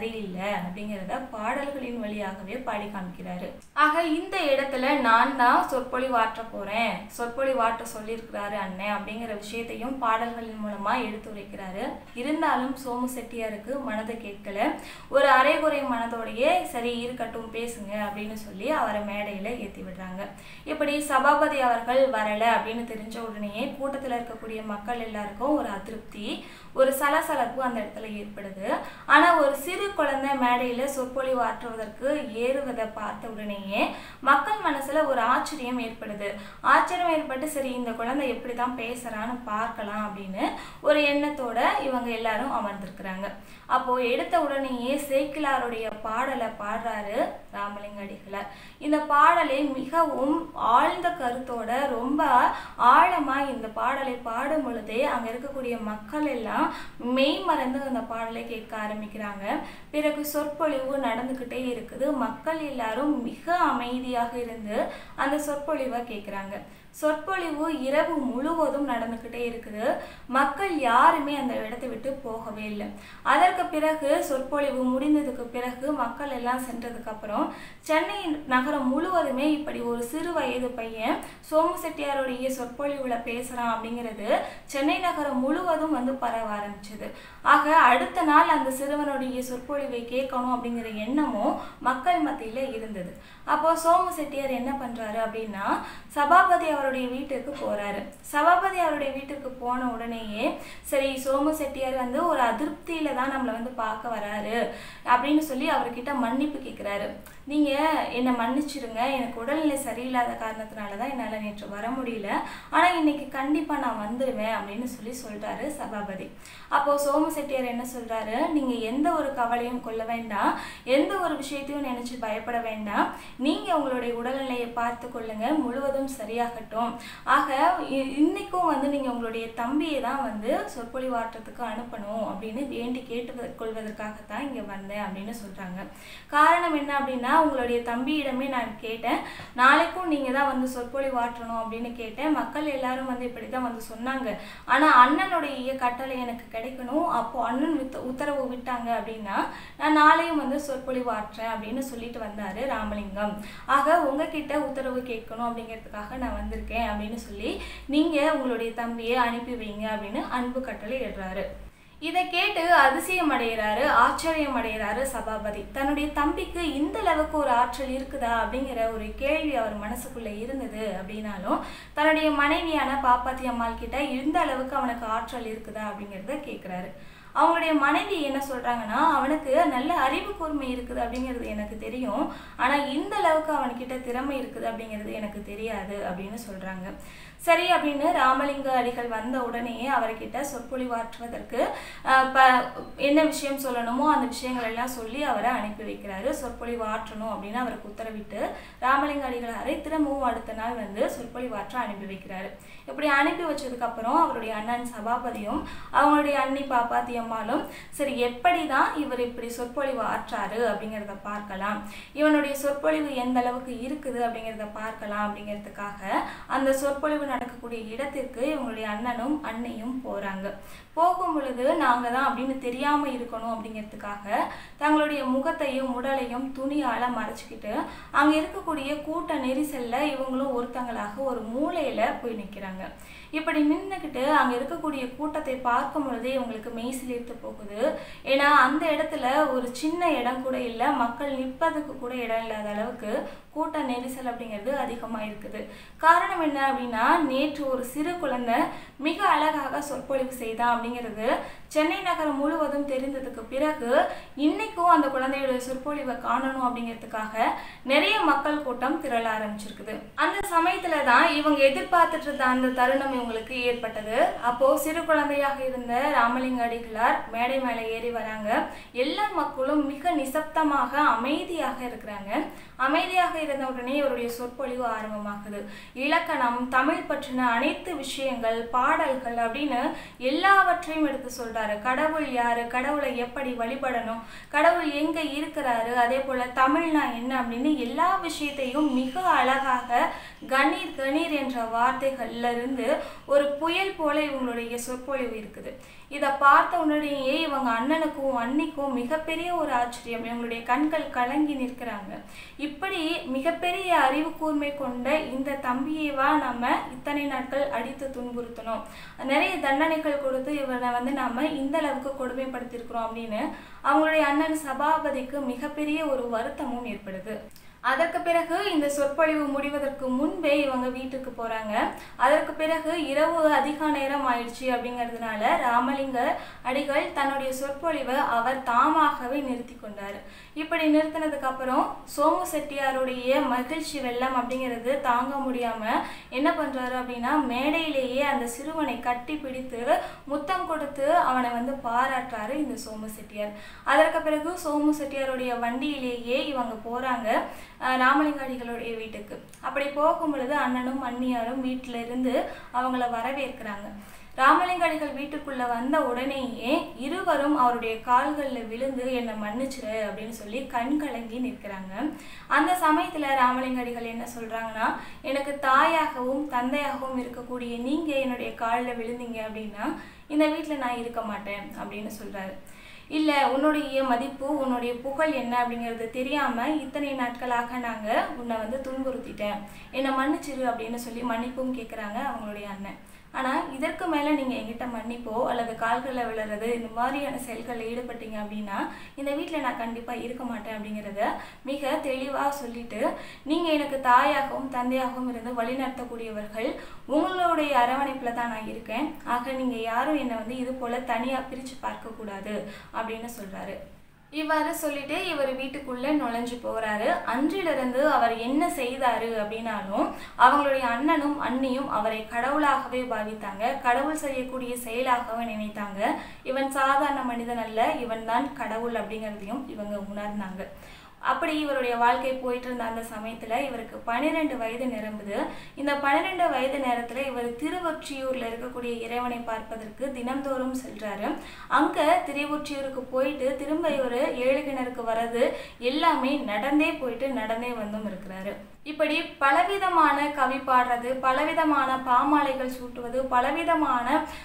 அப்படிங்கிறத பாடல்களின் வழியாகவே பாடி காமிக்கிறாரு. ஆக இந்த இடத்துல நான் தான் சொற்பொழிவாற்ற போறேன், சொற்பொழிவாற்ற சொல்லியிருக்கிறாரு அண்ணன் அப்படிங்கிற விஷயத்தையும் பாடல்களின் மூலமா எடுத்துரைக்கிறாரு. இருந்தாலும் சோமு செட்டியாருக்கு மனதை கேட்கல. ஒரு அரைகுறை மனதோடையே சரி இருக்கட்டும் பேசுங்க அப்படின்னு சொல்லி அவரை மேடையில ஏற்றி விடுறாங்க. இப்படி சபாபதி அவர்கள் வரல அப்படின்னு தெரிஞ்ச உடனேயே கூட்டத்தில் இருக்கக்கூடிய மக்கள் எல்லாருக்கும் ஒரு அதிருப்தி, ஒரு சலசலப்பு அந்த இடத்துல ஏற்படுது. ஆனா ஒரு சிறு குழந்தை மேடையில சொற்பொழிவு ஆற்றுவதற்கு ஏறுவதை பார்த்த உடனேயே மக்கள் மனசுல ஒரு ஆச்சரியம் ஏற்படுது. ஆச்சரியம் ஏற்பட்டு சரி இந்த குழந்தை எப்படிதான் பேசுறான்னு பார்க்கலாம் அப்படின்னு ஒரு எண்ணத்தோட இவங்க எல்லாரும் அமர்ந்திருக்கிறாங்க. அப்போ எடுத்த உடனேயே சேக்கிலாருடைய பாடலை பாடுறாரு ராமலிங்க அடிகளார். இந்த பாடலை மிகவும் ஆழ்ந்த கருத்தோட ரொம்ப ஆழமா இந்த பாடலை பாடும் பொழுதே அங்க இருக்கக்கூடிய மக்கள் எல்லாம் மெய் மறந்து அந்த பாடலை கேட்க ஆரம்பிக்கிறாங்க. பிறகு சொற்பொழிவு நடந்துகிட்டே இருக்குது. மக்கள் எல்லாரும் மிக அமைதியாக இருந்து அந்த சொற்பொழிவை கேட்குறாங்க. சொற்பொழிவு இரவு முழுவதும் நடந்துக்கிட்டே இருக்குது. மக்கள் யாருமே அந்த இடத்தை விட்டு போகவே இல்லை. அதற்கு பிறகு சொற்பொழிவு முடிந்ததுக்கு பிறகு மக்கள் எல்லாம் சென்றதுக்கு அப்புறம் சென்னை நகரம் முழுவதுமே இப்படி ஒரு சிறு வயது பையன் சோமு செட்டியாருடைய சொற்பொழிவுல பேசுறான் அப்படிங்கிறது சென்னை நகரம் முழுவதும் வந்து பரவ ஆரம்பிச்சது. ஆக அடுத்த நாள் அந்த சிறுவனுடைய சொற்பொழிவை கேட்கணும் அப்படிங்கிற எண்ணமும் மக்கள் மத்தியில இருந்தது. அப்போ சோமு செட்டியார் என்ன பண்றாரு அப்படின்னா சபாபதி அவருடைய வீட்டுக்கு போறாரு. சபாபதி அவருடைய வீட்டுக்கு போன உடனேயே சரி சோமு செட்டியார் வந்து ஒரு அதிருப்தியில தான் நம்மளை வந்து பார்க்க வராரு அப்படின்னு சொல்லி அவர்கிட்ட மன்னிப்பு கேட்கிறாரு. நீங்க என்னை மன்னிச்சிருங்க, எனக்கு உடல்நிலை சரியில்லாத காரணத்தினாலதான் என்னால நேற்று வர முடியல, ஆனா இன்னைக்கு கண்டிப்பா நான் வந்துடுவேன் அப்படின்னு சொல்லி சொல்றாரு சபாபதி. அப்போ சோமு செட்டியார் என்ன சொல்றாரு, நீங்க எந்த ஒரு கவலையும் கொள்ள வேண்டாம், எந்த ஒரு விஷயத்தையும் நினைச்சு பயப்பட வேண்டாம், நீங்க உங்களுடைய உடல்நிலையை பார்த்து கொள்ளுங்க, முழுவதும் சரியாகட்டும். ஆக இன்னைக்கும் வந்து நீங்க உங்களுடைய தம்பியை தான் வந்து சொற்பொழிவாற்றத்துக்கு அனுப்பணும் அப்படின்னு வேண்டி கேட்டு கொள்வதற்காகத்தான் இங்க வந்தேன் அப்படின்னு சொல்றாங்க. காரணம் என்ன அப்படின்னா உங்களுடைய தம்பியிடமே நான் கேட்டேன், நாளைக்கும் நீங்க தான் வந்து சொற்பொழிவாற்றணும் அப்படின்னு கேட்டேன். மக்கள் எல்லாரும் வந்து இப்படிதான் வந்து சொன்னாங்க. ஆனா அண்ணனுடைய கட்டளை எனக்கு கிடைக்கணும், அப்போ அண்ணன் உத்தரவு விட்டாங்க அப்படின்னா நான் நாளையும் வந்து சொற்பொழிவாற்றேன் அப்படின்னு சொல்லிட்டு வந்தாரு ராமலிங்கம். ஆக உங்ககிட்ட உத்தரவு கேட்கணும் அப்படிங்கிறதுக்காக நான் வந்திருக்கேன் அப்படின்னு சொல்லி நீங்க உங்களுடைய தம்பியை அனுப்பி வைங்க அப்படின்னு அன்பு கட்டளை இடுறாரு. இதை கேட்டு அதிசயம் அடைகிறாரு, ஆச்சரியம் அடைகிறாரு சபாபதி. தன்னுடைய தம்பிக்கு இந்த அளவுக்கு ஒரு ஆற்றல் இருக்குதா அப்படிங்கிற ஒரு கேள்வி அவர் மனசுக்குள்ள இருந்தது அப்படின்னாலும் தன்னுடைய மனைவியான பாப்பாத்தி அம்மாள் கிட்ட இந்த அளவுக்கு அவனுக்கு ஆற்றல் இருக்குதா அப்படிங்கிறத கேட்கிறாரு. அவங்களுடைய மனைவி என்ன சொல்றாங்கன்னா அவனுக்கு நல்ல அறிவு கூர்மை இருக்குது அப்படிங்கிறது எனக்கு தெரியும், ஆனா இந்த அளவுக்கு அவன்கிட்ட திறமை இருக்குது அப்படிங்கிறது எனக்கு தெரியாது அப்படின்னு சொல்றாங்க. சரி அப்படின்னு ராமலிங்க அடிகள் வந்த உடனே அவர்கிட்ட சொற்பொழிவாற்றுவதற்கு என்ன விஷயம் சொல்லணுமோ அந்த விஷயங்கள் எல்லாம் சொல்லி அவரை அனுப்பி வைக்கிறாரு. சொற்பொழிவாற்றணும் அப்படின்னு அவருக்கு உத்தரவிட்டு ராமலிங்க அடிகளாரை திரும்பவும் அடுத்த நாள் வந்து சொற்பொழிவாற்ற அனுப்பி வைக்கிறாரு. இப்படி அனுப்பி வச்சதுக்கு அப்புறம் அவருடைய அண்ணன் சபாபதியும் அவங்களுடைய அண்ணி பாப்பாத்தி அம்மாளும் சரி எப்படிதான் இவர் இப்படி சொற்பொழிவு ஆற்றாரு அப்படிங்கிறத பார்க்கலாம், இவனுடைய சொற்பொழிவு எந்த அளவுக்கு இருக்குது அப்படிங்கிறத பார்க்கலாம் அப்படிங்கிறதுக்காக அந்த சொற்பொழிவு நடக்கக்கூடிய இடத்திற்கு இவங்களுடைய அண்ணனும் அன்னையும் போறாங்க. போகும் பொழுது நாங்க தான் அப்படின்னு தெரியாம இருக்கணும் அப்படிங்கிறதுக்காக தங்களுடைய முகத்தையும் உடலையும் துணியால மறைச்சிக்கிட்டு அங்க இருக்கக்கூடிய கூட்ட நெரிசல்ல இவங்களும் ஒருத்தங்களாக ஒரு மூலையில போய் நிக்கிறாங்க. இப்படி நின்றுக்கிட்டு அங்க இருக்கக்கூடிய கூட்டத்தை பார்க்கும் பொழுதே இவங்களுக்கு மெய்சிலிர்த்து போகுது. ஏன்னா அந்த இடத்துல ஒரு சின்ன இடம் கூட இல்லை, மக்கள் நிற்பதுக்கு கூட இடம் இல்லாத அளவுக்கு கூட்ட நெரிசல் அப்படிங்கிறது அதிகமாக இருக்குது. காரணம் என்ன அப்படின்னா நேற்று ஒரு சிறு குழந்தை மிக அழகாக சொற்பொழிவு செய்தான் அப்படிங்கிறது சென்னை நகரம் முழுவதும் தெரிந்ததுக்கு பிறகு இன்னைக்கும் அந்த குழந்தையுடைய சொற்பொழிவை காணணும் அப்படிங்கிறதுக்காக நிறைய மக்கள் கூட்டம் திரள ஆரம்பிச்சிருக்குது. அந்த சமயத்துல தான் இவங்க எதிர்பார்த்துட்டு இருந்த அந்த தருணம் இவங்களுக்கு ஏற்பட்டது. அப்போ சிறு குழந்தையாக இருந்த ராமலிங்க அடிகளார் மேடை மேலே ஏறி வராங்க. எல்லா மக்களும் மிக நிசப்தமாக அமைதியாக இருக்கிறாங்க. அமைதியாக இருந்த உடனே இவருடைய சொற்பொழிவு ஆரம்பமாகுது. இலக்கணம், தமிழ் பற்றின அனைத்து விஷயங்கள், பாடல்கள் அப்படின்னு எல்லாவற்றையும் எடுத்து சொல்றாரு. கடவுள் யாரு, கடவுளை எப்படி வழிபடணும், கடவுள் எங்க இருக்கிறாரு, அதே போல தமிழ்னா என்ன அப்படின்னு எல்லா விஷயத்தையும் மிக அழகாக கணீர் கணீர் என்ற வார்த்தைகள்ல இருந்து ஒரு புயல் போல இவங்களுடைய சொற்பொழிவு இருக்குது. இதை பார்த்த உடனேயே இவங்க அண்ணனுக்கும் அன்னிக்கும் மிகப்பெரிய ஒரு ஆச்சரியம், இவங்களுடைய கண்கள் கலங்கி நிற்கிறாங்க. இப்படி மிகப்பெரிய அறிவு கூர்மை கொண்ட இந்த தம்பியேவா நம்ம இத்தனை நாட்கள் அடித்து துன்புறுத்தணும், நிறைய தண்டனைகள் கொடுத்து இவனை நாம இந்த அளவுக்கு கொடுமைப்படுத்தியிருக்கிறோம் அப்படின்னு அவங்களுடைய அண்ணன் சபாபதிக்கு மிகப்பெரிய ஒரு வருத்தமும் ஏற்படுது. அதற்கு பிறகு இந்த சொற்பொழிவு முடிவதற்கு முன்பே இவங்க வீட்டுக்கு போறாங்க. அதற்கு பிறகு இரவு அதிக நேரம் ஆயிடுச்சு அப்படிங்கிறதுனால ராமலிங்க அடிகள் தன்னுடைய சொற்பொழிவை அவர் தாமாகவே நிறுத்தி கொண்டாரு. இப்படி நிறுத்தினதுக்கு அப்புறம் சோமு செட்டியாருடைய மகிழ்ச்சி வெள்ளம் அப்படிங்கிறது தாங்க முடியாம என்ன பண்றாரு அப்படின்னா, மேடையிலேயே அந்த சிறுவனை கட்டி பிடித்து முத்தம் கொடுத்து அவனை பாராட்டுறாரு இந்த சோமு செட்டியார். அதற்கு பிறகு சோமு செட்டியாருடைய வண்டியிலேயே இவங்க போறாங்க ராமலிங்க அடிகளுடைய வீட்டுக்கு. அப்படி போகும் பொழுது அண்ணனும் அண்ணியாரும் வீட்டில இருந்து அவங்கள வரவேற்கிறாங்க. ராமலிங்க அடிகள் வீட்டுக்குள்ள வந்த உடனேயே இருவரும் அவருடைய கால்களில் விழுந்து என்னை மன்னிச்சிரு அப்படின்னு சொல்லி கண் கலங்கி நிற்கிறாங்க. அந்த சமயத்துல ராமலிங்க அடிகள் என்ன சொல்றாங்கன்னா, எனக்கு தாயாகவும் தந்தையாகவும் இருக்கக்கூடிய நீங்க என்னுடைய காலில் விழுந்தீங்க அப்படின்னா இந்த வீட்டில் நான் இருக்க மாட்டேன் அப்படின்னு சொல்றாரு. இல்லை, உன்னுடைய மதிப்பு, உன்னுடைய புகழ் என்ன அப்படிங்கிறது தெரியாமல் இத்தனை நாட்களாக நாங்கள் உன்னை துன்புறுத்திட்டேன், என்னை மன்னிச்சிரு அப்படின்னு சொல்லி மன்னிப்பும் கேட்குறாங்க அவங்களுடைய அண்ணன். ஆனால் இதற்கு மேலே நீங்கள் எங்கிட்ட மன்னிப்போ அல்லது கால்களில் விழுறது இந்த மாதிரியான செயல்களில் ஈடுபட்டீங்க அப்படின்னா இந்த வீட்டில் நான் கண்டிப்பாக இருக்க மாட்டேன் அப்படிங்கிறத மிக தெளிவாக சொல்லிட்டு, நீங்கள் எனக்கு தாயாகவும் தந்தையாகவும் இருந்து வழிநடத்தக்கூடியவர்கள், உங்களுடைய அரவணைப்பில் தான் நான் இருக்கேன், ஆக நீங்கள் யாரும் என்னை இது போல் தனியாக பிரித்து பார்க்கக்கூடாது அப்படின்னு சொல்கிறாரு. இவ்வாறு சொல்லிட்டு இவர் வீட்டுக்குள்ள நுழைஞ்சு போறாரு. அன்றிலிருந்து அவர் என்ன செய்தாரு அப்படின்னாலும் அவங்களுடைய அண்ணனும் அண்ணியும் அவரை கடவுளாகவே பாவித்தாங்க, கடவுள் செய்யக்கூடிய செயலாகவே நினைத்தாங்க. இவன் சாதாரண மனிதன் அல்ல, இவன் தான் கடவுள் அப்படிங்கிறதையும் இவங்க உணர்ந்தாங்க. அப்படி இவருடைய வாழ்க்கை போயிட்டு இருந்த அந்த சமயத்துல இவருக்கு 12 வயது நிரம்புது. இந்த 12 வயது நேரத்துல இவர் திருவொற்றியூர்ல இருக்கக்கூடிய இறைவனை பார்ப்பதற்கு தினந்தோறும் செல்றாரு. அங்க திருவொற்றியூருக்கு போயிட்டு திரும்ப இவர் ஏழுகிணருக்கு வர்றது எல்லாமே நடந்தே போயிட்டு நடந்தே வந்தும் இருக்கிறாரு. இப்படி பலவிதமான கவி பாடுறது, பலவிதமான பாமாலைகள் சூட்டுவது, பலவிதமான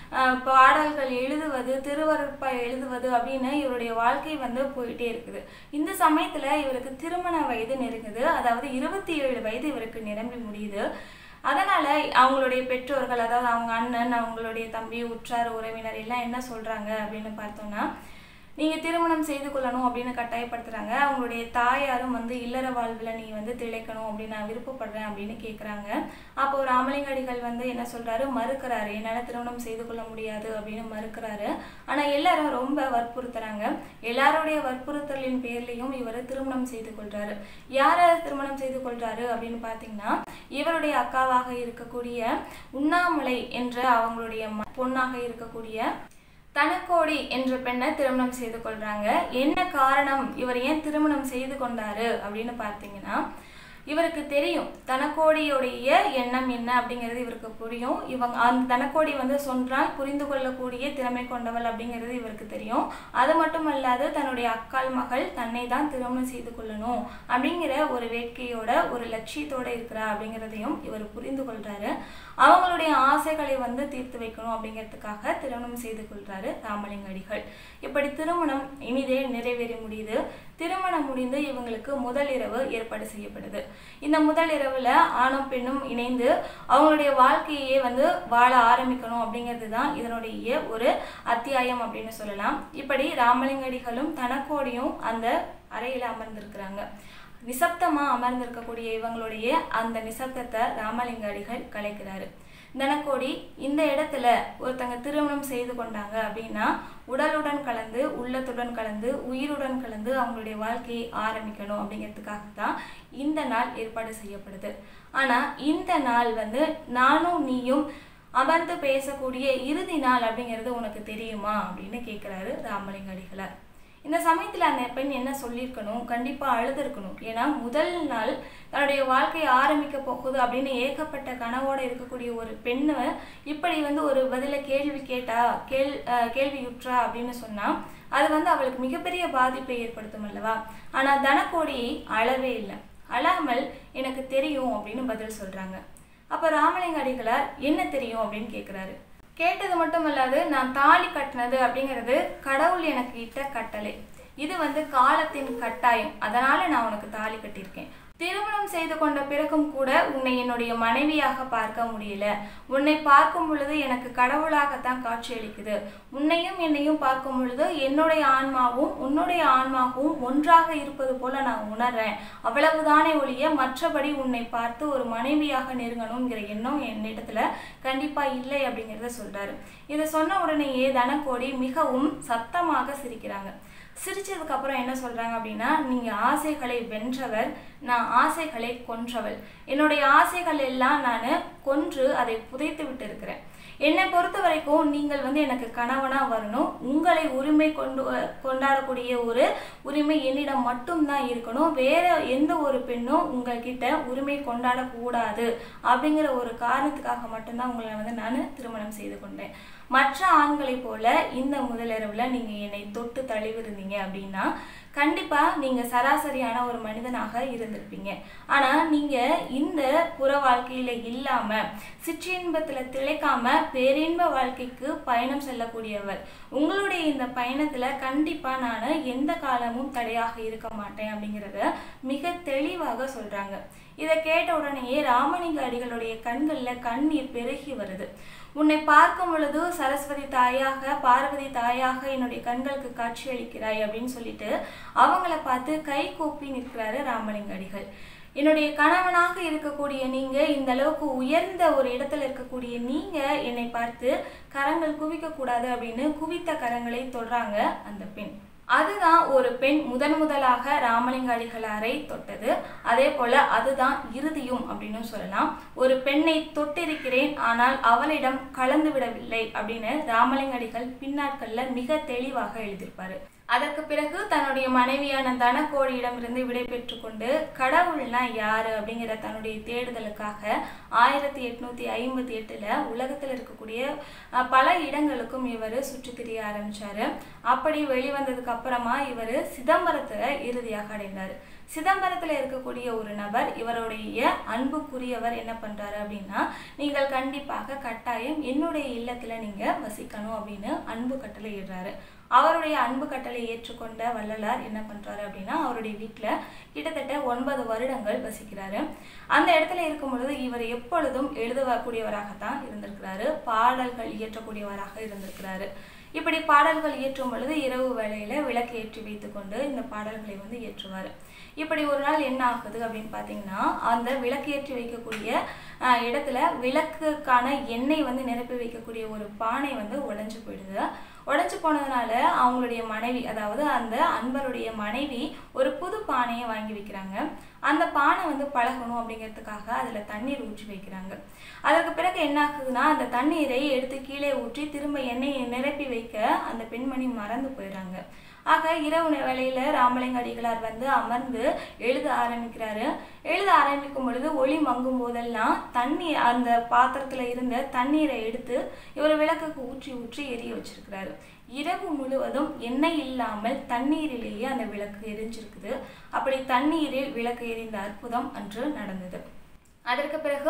பாடல்கள் எழுதுவது, திருவருட்பா எழுதுவது அப்படின்னு இவருடைய வாழ்க்கை போயிட்டே இருக்குது. இந்த சமயத்துல இவருக்கு திருமண வயது நெருங்குது. அதாவது 27 வயது இவருக்கு நிரம்பி முடியுது. அதனால அவங்களுடைய பெற்றோர்கள், அதாவது அவங்க அண்ணன், அவங்களுடைய தம்பி, உற்றார் உறவினர் எல்லாம் என்ன சொல்றாங்க அப்படின்னு பார்த்தோம்னா, நீங்கள் திருமணம் செய்து கொள்ளணும் அப்படின்னு கட்டாயப்படுத்துகிறாங்க. அவங்களுடைய தாயாரும் இல்லற வாழ்வில் நீ திளைக்கணும் அப்படின்னு நான் விருப்பப்படுறேன் அப்படின்னு கேட்குறாங்க. அப்போது ராமலிங்க அடிகள் என்ன சொல்கிறாரு, மறுக்கிறாரு. என்னால் திருமணம் செய்து கொள்ள முடியாது அப்படின்னு மறுக்கிறாரு. ஆனால் எல்லாரும் ரொம்ப வற்புறுத்துறாங்க. எல்லாருடைய வற்புறுத்தலின் பேர்லையும் இவர் திருமணம் செய்து கொள்கிறாரு. யாரை திருமணம் செய்து கொள்கிறாரு அப்படின்னு பார்த்தீங்கன்னா, இவருடைய அக்காவாக இருக்கக்கூடிய உண்ணாமலை என்ற அவங்களுடைய பொண்ணாக இருக்கக்கூடிய தனக்கோடி என்ற பெண்ணை திருமணம் செய்து கொள்றாங்க. என்ன காரணம், இவர் ஏன் திருமணம் செய்து கொண்டாரு அப்படின்னு பார்த்தீங்கன்னா, இவருக்கு தெரியும் தனக்கோடியுடைய எண்ணம் என்ன அப்படிங்கிறது இவருக்கு புரியும். இவங்க அந்த தனக்கோடி சொன்னால் புரிந்து கொள்ளக்கூடிய திறமை கொண்டவள் அப்படிங்கிறது இவருக்கு தெரியும். அது மட்டும் அல்லாது தன்னுடைய அக்கால் மகள் தன்னை தான் திருமணம் செய்து கொள்ளணும் அப்படிங்கிற ஒரு வேட்கையோட ஒரு லட்சியத்தோட இருக்கிறா அப்படிங்கிறதையும் இவர் புரிந்து கொள்றாரு. அவங்களுடைய ஆசைகளை தீர்த்து வைக்கணும் அப்படிங்கிறதுக்காக திருமணம் செய்து கொள்றாரு ராமலிங்க அடிகள். இப்படி திருமணம் இனிதே நிறைவேறி முடியுது. திருமணம் முடிந்து இவங்களுக்கு முதல் இரவு ஏற்பாடு செய்யப்படுது. இந்த முதல் இரவுல ஆணும் பெண்ணும் இணைந்து அவங்களுடைய வாழ்க்கையே வாழ ஆரம்பிக்கணும் அப்படிங்கிறது தான் இதனுடைய ஒரு அத்தியாயம் அப்படின்னு சொல்லலாம். இப்படி ராமலிங்க அடிகளும் தனக்கோடியும் அந்த அறையில அமர்ந்திருக்கிறாங்க. நிசப்தமா அமர்ந்திருக்கக்கூடிய இவங்களுடைய அந்த நிசப்தத்தை ராமலிங்க அடிகள் கலைக்கிறாரு. தனக்கோடி இந்த இடத்துல ஒருத்தங்க திருமணம் செய்து கொண்டாங்க அப்படின்னா உடலுடன் கலந்து, உள்ளத்துடன் கலந்து, உயிருடன் கலந்து அவங்களுடைய வாழ்க்கையை ஆரம்பிக்கணும் அப்படிங்கிறதுக்காக தான் இந்த நாள் ஏற்பாடு செய்யப்படுது. ஆனா இந்த நாள் நானும் நீயும் அமர்ந்து பேசக்கூடிய இறுதி நாள் அப்படிங்கிறது உனக்கு தெரியுமா அப்படின்னு கேட்கிறாரு ராமலிங்க அடிகளார். இந்த சமயத்தில் அந்த பெண் என்ன சொல்லியிருக்கணும், கண்டிப்பாக அழுதுருக்கணும். ஏன்னா முதல் நாள் தன்னுடைய வாழ்க்கையை ஆரம்பிக்க போகுது அப்படின்னு ஏகப்பட்ட கனவோடு இருக்கக்கூடிய ஒரு பெண்ணு இப்படி ஒரு பதில கேள்வி கேட்டா, கேள்வியுற்றா அப்படின்னு சொன்னால் அது அவளுக்கு மிகப்பெரிய பாதிப்பை ஏற்படுத்தும் அல்லவா. ஆனால் தனக்கோடி அழவே இல்லை. அழாமல் எனக்கு தெரியும் அப்படின்னு பதில் சொல்கிறாங்க. அப்போ ராமலிங்க அடிகளார் என்ன தெரியும் அப்படின்னு கேட்குறாரு. கேட்டது மட்டும் இல்லாது, நான் தாலி கட்டினது அப்படிங்கிறது கடவுள் எனக்கு இட்ட கட்டளை, இது காலத்தின் கட்டாயம், அதனால நான் உனக்கு தாலி கட்டியிருக்கேன். திருமணம் செய்து கொண்ட பிறகும் கூட உன்னை என்னுடைய மனைவியாக பார்க்க முடியல. உன்னை பார்க்கும் பொழுது எனக்கு கடவுளாகத்தான் காட்சியளிக்குது. உன்னையும் என்னையும் பார்க்கும் பொழுது என்னுடைய ஆன்மாவும் உன்னுடைய ஆன்மாவும் ஒன்றாக இருப்பது போல நான் உணர்றேன். அவ்வளவுதானே ஒழிய மற்றபடி உன்னை பார்த்து ஒரு மனைவியாக நெருங்கணுங்கிற எண்ணம் என்னிடத்துல கண்டிப்பா இல்லை அப்படிங்கிறத சொல்றாரு. இதை சொன்ன உடனேயே தனக்கோடி மிகவும் சத்தமாக சிரிக்கிறாங்க. சிரிச்சதுக்கு அப்புறம் என்ன சொல்றாங்க அப்படின்னா, நீங்க ஆசைகளை வென்றவர், நான் ஆசைகளை கொன்றவள். என்னுடைய ஆசைகள் எல்லாம் நான் கொன்று அதை புதைத்து விட்டு இருக்கிறேன். என்னை பொறுத்த வரைக்கும் நீங்கள் எனக்கு கணவனா வரணும். உங்களை உரிமை கொண்டாடக்கூடிய ஒரு உரிமை என்னிடம் மட்டும்தான் இருக்கணும். வேற எந்த ஒரு பெண்ணும் உங்கள்கிட்ட உரிமை கொண்டாடக்கூடாது அப்படிங்கிற ஒரு காரணத்துக்காக மட்டும்தான் உங்களை நான் திருமணம் செய்து கொண்டேன். மற்ற ஆண்களை போல இந்த முதலிரவுல நீங்க என்னை தொட்டு தழுவிருந்தீங்க அப்படின்னா கண்டிப்பா நீங்க சராசரியான ஒரு மனிதனாக இருந்திருப்பீங்க. ஆனா நீங்க இந்த புற வாழ்க்கையில இல்லாம சிற்றின்பத்துல திளைக்காம பேரின்ப வாழ்க்கைக்கு பயணம் செல்லக்கூடியவர். உங்களுடைய இந்த பயணத்துல கண்டிப்பா நான் எந்த காலமும் தடையாக இருக்க மாட்டேன் அப்படிங்கிறத மிக தெளிவாக சொல்றாங்க. இதை கேட்ட உடனேயே ராமலிங்க அடிகளுடைய கண்கள்ல கண்ணீர் பெருகி வருது. உன்னை பார்க்கும் பொழுது சரஸ்வதி தாயாக, பார்வதி தாயாக என்னுடைய கண்களுக்கு காட்சி அளிக்கிறாய் அப்படின்னு சொல்லிட்டு அவங்கள பார்த்து கை கூப்பி நிற்கிறாரு ராமலிங்க அடிகள். என்னுடைய கணவனாக இருக்கக்கூடிய நீங்க, இந்த அளவுக்கு உயர்ந்த ஒரு இடத்துல இருக்கக்கூடிய நீங்க என்னை பார்த்து கரங்கள் குவிக்க கூடாது அப்படின்னு குவித்த கரங்களை தொடுறாங்க அந்த பெண். அதுதான் ஒரு பெண் முதலாக ராமலிங்க அடிகளாரை தொட்டது. அதே போல அதுதான் இறுதியும் அப்படின்னு சொல்லலாம். ஒரு பெண்ணை தொட்டிருக்கிறேன், ஆனால் அவளிடம் கலந்து விடவில்லை அப்படின்னு ராமலிங்க அடிகள் பின்னாட்கள்ல மிக தெளிவாக எழுதியிருப்பாரு. அதற்கு பிறகு தன்னுடைய மனைவியான தனக்கோடியிடமிருந்து விடை பெற்று கொண்டு கடவுள்னா யாரு அப்படிங்கிற தன்னுடைய தேடுதலுக்காக 1858 உலகத்தில் இருக்கக்கூடிய பல இடங்களுக்கும் இவர் சுற்றி திரிய ஆரம்பிச்சாரு. அப்படி வெளிவந்ததுக்கு அப்புறமா இவர் சிதம்பரத்துல இறுதியாக அடைந்தார். சிதம்பரத்துல இருக்கக்கூடிய ஒரு நபர் இவருடைய அன்புக்குரியவர் என்ன பண்றாரு அப்படின்னா, நீங்கள் கண்டிப்பாக கட்டாயம் என்னுடைய இல்லத்துல நீங்க வசிக்கணும் அப்படின்னு அன்பு கட்டளை இடுறாரு. அவருடைய அன்பு கட்டளை ஏற்றுக்கொண்ட வள்ளலார் என்ன பண்றாரு அப்படின்னா, அவருடைய வீட்டுல கிட்டத்தட்ட 9 வருடங்கள் வசிக்கிறாரு. அந்த இடத்துல இருக்கும் பொழுது இவர் எப்பொழுதும் எழுதக்கூடியவராகத்தான் இருந்திருக்கிறாரு. பாடல்கள் இயற்றக்கூடியவராக இருந்திருக்கிறாரு. இப்படி பாடல்கள் இயற்றும் பொழுது இரவு வேளையில விளக்கு ஏற்றி வைத்து கொண்டு இந்த பாடல்களை ஏற்றுவார். இப்படி ஒரு நாள் என்ன ஆகுது அப்படின்னு பார்த்தீங்கன்னா, அந்த விளக்கு ஏற்றி வைக்கக்கூடிய இடத்துல விளக்குக்கான எண்ணெய் நிரப்பி வைக்கக்கூடிய ஒரு பானை உடைஞ்சு போயிடுது. உடைஞ்சு போனதுனால அவங்களுடைய மனைவி, அதாவது அந்த அன்பருடைய மனைவி ஒரு புது பானையை வாங்கி வைக்கிறாங்க. அந்த பானை பழகணும் அப்படிங்கிறதுக்காக அதில் தண்ணீர் ஊற்றி வைக்கிறாங்க. அதற்கு பிறகு என்ன ஆகுதுன்னா, அந்த தண்ணீரை எடுத்து கீழே ஊற்றி திரும்ப எண்ணெயை நிரப்பி வைக்க அந்த பெண்மணி மறந்து போயிடுறாங்க. ஆக இரவு வேளையில ராமலிங்க அடிகளார் அமர்ந்து எழுத ஆரம்பிக்கிறாரு. எழுத ஆரம்பிக்கும் பொழுது ஒளி மங்கும் போதெல்லாம் தண்ணீர், அந்த பாத்திரத்துல இருந்த தண்ணீரை எடுத்து இவர் விளக்குக்கு ஊற்றி ஊற்றி எரிய வச்சிருக்கிறாரு. இரவு முழுவதும் எண்ணெய் இல்லாமல் தண்ணீரிலேயே அந்த விளக்கு எரிஞ்சிருக்குது. அப்படி தண்ணீரில் விளக்கு எரிந்த அற்புதம் அன்று நடந்தது. அதற்கு பிறகு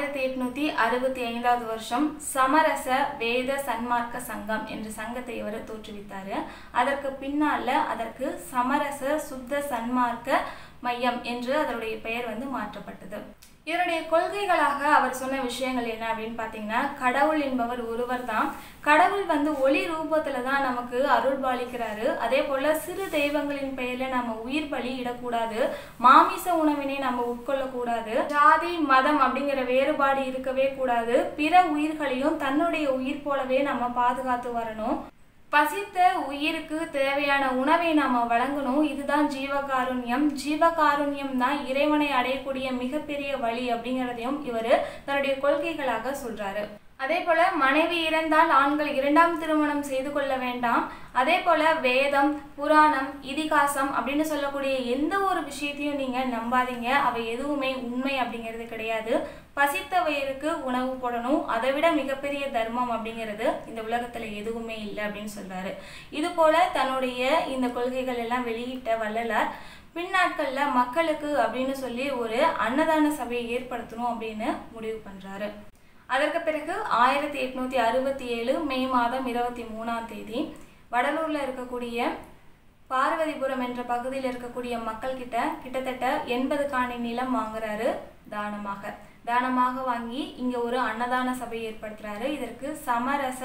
1865 வருஷம் சமரச வேத சன்மார்க்க சங்கம் என்ற சங்கத்தை இவர் தோற்றுவித்தாரு. அதற்கு பின்னால அதற்கு சமரச சுத்த சன்மார்க்க மையம் என்று அதனுடைய பெயர் மாற்றப்பட்டது. இதனுடைய கொள்கைகளாக அவர் சொன்ன விஷயங்கள் என்ன அப்படின்னு பார்த்தீங்கன்னா, கடவுள் என்பவர் ஒருவர் தான். கடவுள் ஒளி ரூபத்துல தான் நமக்கு அருள் பாலிக்கிறாரு. அதே போல சிறு தெய்வங்களின் பெயர்ல நம்ம உயிர் பலி இடக்கூடாது. மாமிச உணவினை நம்ம உட்கொள்ளக்கூடாது. ஜாதி மதம் அப்படிங்கிற வேறுபாடு இருக்கவே கூடாது. பிற உயிர்களையும் தன்னுடைய உயிர் போலவே நம்ம பாதுகாத்து வரணும். பசித்த உயிருக்கு தேவையான உணவை நாம வழங்கணும். இதுதான் ஜீவகாருண்யம். ஜீவகாருண்யம் தான் இறைவனை அடையக்கூடிய மிகப்பெரிய வழி அப்படிங்கிறதையும் இவர் தன்னுடைய கொள்கைகளாக சொல்றாரு. அதே போல மனைவி இறந்தால் ஆண்கள் 2ஆம் திருமணம் செய்து கொள்ள வேண்டாம். அதே போல வேதம், புராணம், இதிகாசம் அப்படின்னு சொல்லக்கூடிய எந்த ஒரு விஷயத்தையும் நீங்க நம்பாதீங்க. அவை எதுவுமே உண்மை அப்படிங்கிறது கிடையாது. பசித்த வயிறுக்கு உணவு போடணும், அதை விட மிகப்பெரிய தர்மம் அப்படிங்கிறது இந்த உலகத்துல எதுவுமே இல்லை அப்படின்னு சொல்றாரு. இது போல தன்னுடைய இந்த கொள்கைகள் எல்லாம் வெளியிட்ட வள்ளலார் பின்னாட்கள்ல மக்களுக்கு அப்படின்னு சொல்லி ஒரு அன்னதான சபையை ஏற்படுத்தணும் அப்படின்னு முடிவு பண்றாரு. அதற்கு பிறகு 1867 மே மாதம் 23ஆம் தேதி வடலூர்ல இருக்கக்கூடிய பார்வதிபுரம் என்ற பகுதியில் இருக்கக்கூடிய மக்கள் கிட்டத்தட்ட 80 காணி நிலம் வாங்குறாரு தானமாக வாங்கி இங்க ஒரு அன்னதான சபை ஏற்படுத்துறாரு. இதற்கு சமரச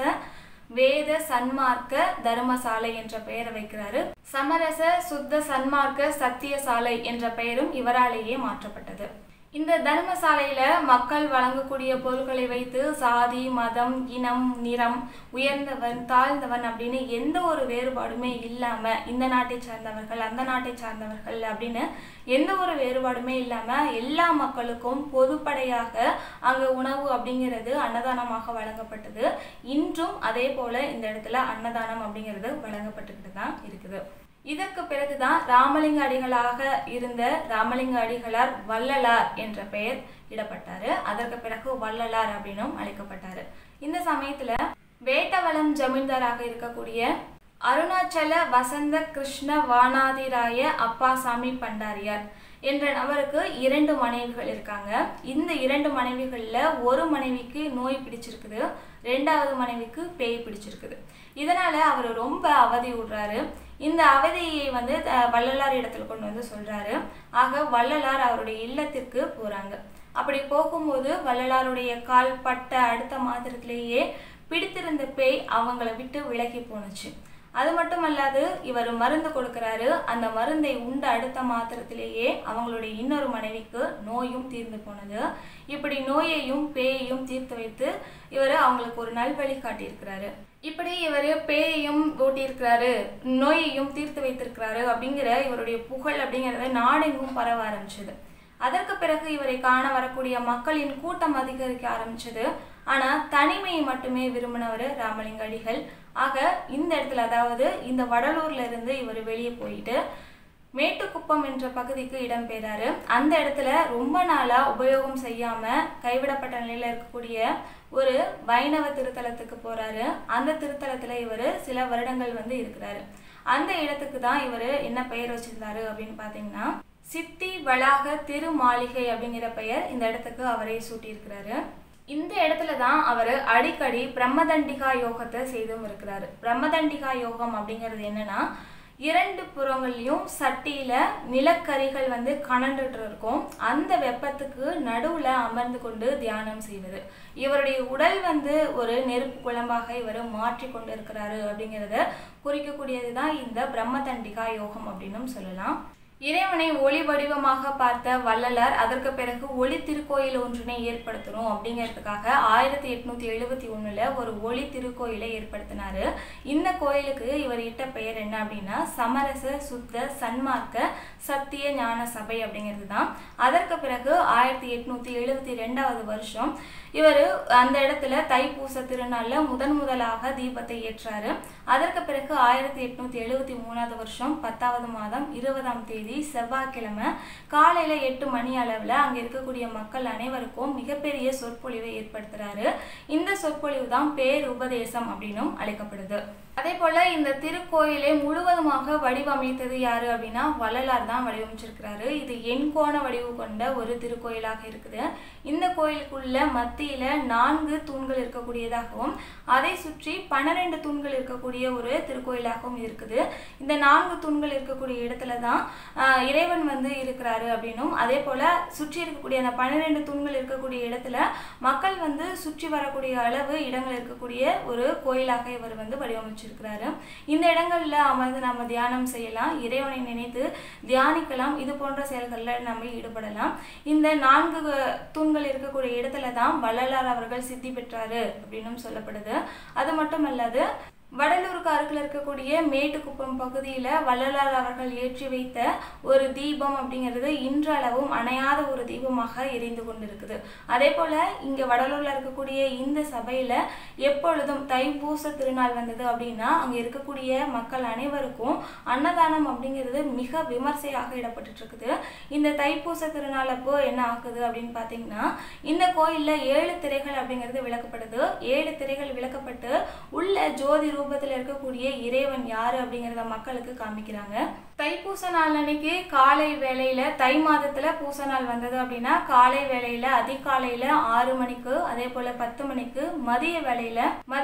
வேத சன்மார்க்க தர்மசாலை என்ற பெயரை வைக்கிறாரு. சமரச சுத்த சன்மார்க்க சத்தியசாலை என்ற பெயரும் இவராலேயே மாற்றப்பட்டது. இந்த தர்மசாலையில மக்கள் வழங்கக்கூடிய பொருட்களை வைத்து சாதி, மதம், இனம், நிறம், உயர்ந்தவன், தாழ்ந்தவன் அப்படின்னு எந்த ஒரு வேறுபாடுமே இல்லாம இந்த நாட்டை சார்ந்தவர்கள், அந்த நாட்டை சார்ந்தவர்கள் அப்படின்னு எந்த ஒரு வேறுபாடுமே இல்லாம எல்லா மக்களுக்கும் பொதுப்படையாக அங்க உணவு அப்படிங்கிறது அன்னதானமாக வழங்கப்பட்டது. இன்றும் அதே போல இந்த இடத்துல அன்னதானம் அப்படிங்கிறது வழங்கப்பட்டுக்கிட்டு தான் இருக்குது. இதற்கு பிறகுதான் ராமலிங்க அடிகளாக இருந்த ராமலிங்க அடிகளார் வள்ளலார் என்ற பெயர் இடப்பட்டாரு. அதற்கு பிறகு வள்ளலார் அப்படின்னும் அழைக்கப்பட்டாரு. இந்த சமயத்துல வேட்டவலம் ஜமீன்தாராக இருக்கக்கூடிய அருணாச்சல வசந்த கிருஷ்ண வானாதிராய அப்பாசாமி பண்டாரியார் என்ற நபருக்கு 2 மனைவிகள் இருக்காங்க. இந்த 2 மனைவிகள்ல ஒரு மனைவிக்கு நோய் பிடிச்சிருக்குது, 2வது மனைவிக்கு பேய் பிடிச்சிருக்குது. இதனால அவர் ரொம்ப அவதி விடுறாரு. இந்த அவதியை வள்ளலார் இடத்துல கொண்டு வந்து சொல்றாரு. ஆக வள்ளலார் அவருடைய இல்லத்திற்கு போறாங்க. அப்படி போகும்போது வள்ளலாருடைய கால் பட்ட அடுத்த மாத்திரத்திலேயே பிடித்திருந்த பேய் அவங்கள விட்டு விலகி போனுச்சு. அது மட்டுமல்லாது இவர் மருந்து கொடுக்கிறாரு. அந்த மருந்தை உண்ட அடுத்த மாத்திரத்திலேயே அவங்களுடைய இன்னொரு மனைவிக்கு நோயும் தீர்ந்து போனது. இப்படி நோயையும் பேயையும் தீர்த்து வைத்து இவர் அவங்களுக்கு ஒரு நல்வழி காட்டியிருக்கிறாரு. இப்படி இவர் பேயையும் ஓட்டியிருக்கிறாரு, நோயையும் தீர்த்து வைத்திருக்கிறாரு அப்படிங்கிற இவருடைய புகழ் அப்படிங்கிறத நாடெங்கும் பரவ ஆரம்பிச்சது. அதற்கு பிறகு இவரை காண வரக்கூடிய மக்களின் கூட்டம் அதிகரிக்க ஆரம்பிச்சது. ஆனா தனிமையை மட்டுமே விரும்பினவர் ராமலிங்க அடிகள். ஆக இந்த இடத்துல, அதாவது இந்த வடலூர்ல இருந்து இவர் வெளியே போயிட்டு மேட்டுக்குப்பம் என்ற பகுதிக்கு இடம்பெயராரு. அந்த இடத்துல ரொம்ப நாளா உபயோகம் செய்யாம கைவிடப்பட்ட நிலையில இருக்கக்கூடிய ஒரு வைணவ திருத்தலத்துக்கு போறாரு. அந்த திருத்தலத்துல இவர் சில வருடங்கள் இருக்கிறாரு. அந்த இடத்துக்கு தான் இவர் என்ன பெயர் வச்சிருந்தாரு அப்படின்னு பாத்தீங்கன்னா சித்தி வளாக திரு மாளிகை அப்படிங்கிற பெயர் இந்த இடத்துக்கு அவரே சூட்டியிருக்கிறாரு. இந்த இடத்துல தான் அவர் அடிக்கடி பிரம்மதண்டிகா யோகத்தை செய்தும் இருக்கிறாரு. பிரம்மதண்டிகா யோகம் அப்படிங்கிறது என்னன்னா, 2 புறங்கள்லையும் சட்டியில நிலக்கரிகள் கனண்டுட்டு இருக்கும். அந்த வெப்பத்துக்கு நடுவுல அமர்ந்து கொண்டு தியானம் செய்வது. இவருடைய உடல் ஒரு நெருப்பு குழம்பாக இவர் மாற்றி கொண்டு இருக்கிறாரு அப்படிங்கிறத குறிக்கக்கூடியதுதான் இந்த பிரம்மதண்டிகா யோகம் அப்படின்னும் சொல்லலாம். இறைவனை ஒளி வடிவமாக பார்த்த வள்ளலார் அதற்கு பிறகு ஒளி திருக்கோயில் ஒன்றினை ஏற்படுத்தணும் அப்படிங்கிறதுக்காக 1871 ஒரு ஒளி திருக்கோயிலை ஏற்படுத்தினாரு. இந்த கோயிலுக்கு இவர் இட்ட பெயர் என்ன அப்படின்னா சமரச சுத்த சன்மார்க்க சத்திய ஞான சபை அப்படிங்கிறது தான். அதற்கு பிறகு 1872 வருஷம் இவர் அந்த இடத்துல தைப்பூச திருநாள்ல முதலாக தீபத்தை ஏற்றாரு. அதற்கு பிறகு 1873 வருஷம் 10வது மாதம் 20ஆம் தேதி செவ்வாய்க்கிழமை காலையில 8 மணி அளவுல அங்க இருக்கக்கூடிய மக்கள் அனைவருக்கும் மிகப்பெரிய சொற்பொழிவை ஏற்படுத்துறாரு. இந்த சொற்பொழிவு தான் பேருபதேசம் அப்படின்னும் அழைக்கப்படுது. அதே போல இந்த திருக்கோயிலை முழுவதுமாக வடிவமைத்தது யாரு அப்படின்னா வள்ளலார் தான் வடிவமைச்சிருக்கிறாரு. இது எண்கோண வடிவு கொண்ட ஒரு திருக்கோயிலாக இருக்குது. இந்த கோயிலுக்குள்ள மத்தியில 4 தூண்கள் இருக்கக்கூடியதாகவும் அதை சுற்றி 12 தூண்கள் இருக்கக்கூடிய ஒரு திருக்கோயிலாகவும் இருக்குது. இந்த 4 தூண்கள் இருக்கக்கூடிய இடத்துல தான் இறைவன் இருக்கிறாரு அப்படின்னும், அதே போல சுற்றி இருக்கக்கூடிய அந்த 12 தூண்கள் இருக்கக்கூடிய இடத்துல மக்கள் சுற்றி வரக்கூடிய அளவு இடங்கள் இருக்கக்கூடிய ஒரு கோயிலாக இவர் வடிவமைச்சிருக்கிறாரு. இந்த இடங்கள்ல அமர்ந்து நம்ம தியானம் செய்யலாம், இறைவனை நினைத்து தியானிக்கலாம், இது போன்ற செயல்கள்ல நம்ம ஈடுபடலாம். இந்த 4 தூண்கள் இருக்கக்கூடிய இடத்துல தான் வள்ளலார் அவர்கள் சித்தி பெற்றாரு அப்படின்னு சொல்லப்படுது. அது மட்டுமல்லாது வடலூருக்கு அருகில் இருக்கக்கூடிய மேட்டுக்குப்பம் பகுதியில் வள்ளலார் அவர்கள் ஏற்றி வைத்த ஒரு தீபம் அப்படிங்கிறது இன்றளவும் அணையாத ஒரு தீபமாக எரிந்து கொண்டிருக்குது. அதே போல் இங்கே வடலூரில் இருக்கக்கூடிய இந்த சபையில் எப்பொழுதும் தைப்பூச திருநாள் வந்தது அப்படின்னா அங்கே இருக்கக்கூடிய மக்கள் அனைவருக்கும் அன்னதானம் அப்படிங்கிறது மிக விமர்சையாக இடப்பட்டு இருக்குது. இந்த தைப்பூச திருநாள் அப்போ என்ன ஆகுது அப்படின்னு பார்த்தீங்கன்னா, இந்த கோயிலில் 7 திரைகள் அப்படிங்கிறது விளக்கப்படுது. 7 திரைகள் விளக்கப்பட்டு உள்ள ஜோதி ரூபத்தில் இருக்கக்கூடிய இறைவன் யாரு அப்படிங்கிறத மக்களுக்கு காமிக்கிறாங்க. தைப்பூச நாள் அன்னைக்கு காலை வேளையில, தை மாதத்துல பூச நாள் வந்தது அப்படின்னா காலை வேளையில அதிகாலையில 6 மணிக்கு, அதே போல 10 மணிக்கு, மதிய வேளையில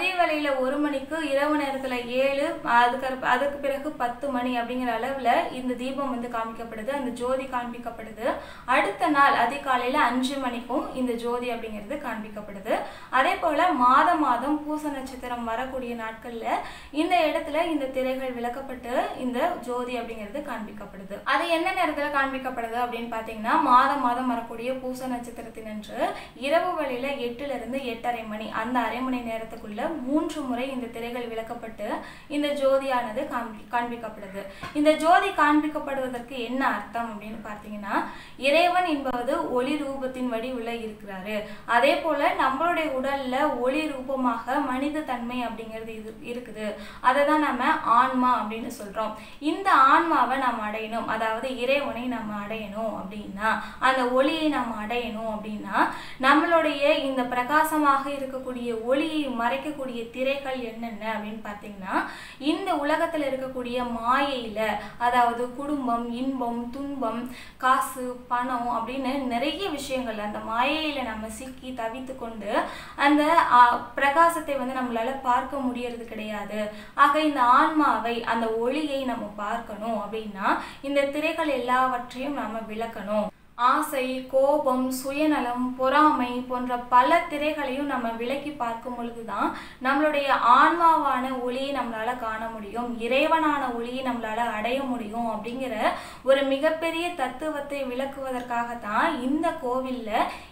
1 மணிக்கு, இரவு நேரத்துல 7, அதுக்கு பிறகு 10 மணி அப்படிங்கிற அளவுல இந்த தீபம் வந்து காமிக்கப்படுது, அந்த ஜோதி காண்பிக்கப்படுது. அடுத்த நாள் அதிகாலையில 5 மணிக்கும் இந்த ஜோதி அப்படிங்கிறது காண்பிக்கப்படுது. அதே போல மாதம் பூச நட்சத்திரம் வரக்கூடிய நாட்கள்ல இந்த இடத்துல இந்த திரைகள் விளக்கப்பட்டு இந்த ஜோதி அப்படிங்கிறது காண்பிக்கப்படுது. அது எந்த நேரத்துல காண்பிக்கப்படுது அப்படின்னு பாத்தீங்கன்னா, மாதம் வரக்கூடிய பூச நட்சத்திரத்தினன்று இரவு வேளையில 8 ல இருந்து 8:30 மணி, அந்த அரை மணி நேரத்துக்குள்ள 3 முறை இந்த திரைகள் விளக்கப்பட்டு இந்த ஜோதியானது காண்பிக்கப்படுது. இந்த ஜோதி காண்பிக்கப்படுவதற்கு என்ன அர்த்தம் அப்படின்னு பார்த்தீங்கன்னா, இறைவன் என்பது ஒளி ரூபத்தின் வடிவுல இருக்கிறாரு. அதே போல நம்மளுடைய உடல்ல ஒளி ரூபமாக மனித தன்மை அப்படிங்கிறது இருக்குது. அதை தான் நம்ம ஆன்மா அப்படின்னு சொல்றோம். இந்த ஆன்மாவை நாம் அடையணும், அதாவது இறைவனை நாம் அடையணும் அப்படின்னா, அந்த ஒளியை நாம் அடையணும் அப்படின்னா, நம்மளுடைய இந்த பிரகாசமாக இருக்கக்கூடிய ஒளியை மறைக்கக்கூடிய திரைகள் என்னென்ன அப்படின்னு பார்த்தீங்கன்னா, இந்த உலகத்தில் இருக்கக்கூடிய மாயையில, அதாவது குடும்பம், இன்பம், துன்பம், காசு, பணம் அப்படின்னு நிறைய விஷயங்கள், அந்த மாயையில நம்ம சிக்கி தவித்து கொண்டு அந்த பிரகாசத்தை வந்து நம்மளால பார்க்க முடியறது கிடையாது. ஆக இந்த ஆன்மாவை, அந்த ஒளியை நம்ம பார்க்கணும் அப்படின்னா இந்த திரைகள் எல்லாவற்றையும் நாம விளக்கணும். ஆசை, கோபம், சுயநலம், பொறாமை போன்ற பல திரைகளையும் நம்ம விலக்கி பார்க்கும் பொழுதுதான் நம்மளுடைய ஆன்மாவான ஒளியை நம்மளால காண முடியும், இறைவனான ஒளியை நம்மளால அடைய முடியும் அப்படிங்கிற ஒரு மிகப்பெரிய தத்துவத்தை விளக்குவதற்காகத்தான் இந்த கோவில்ல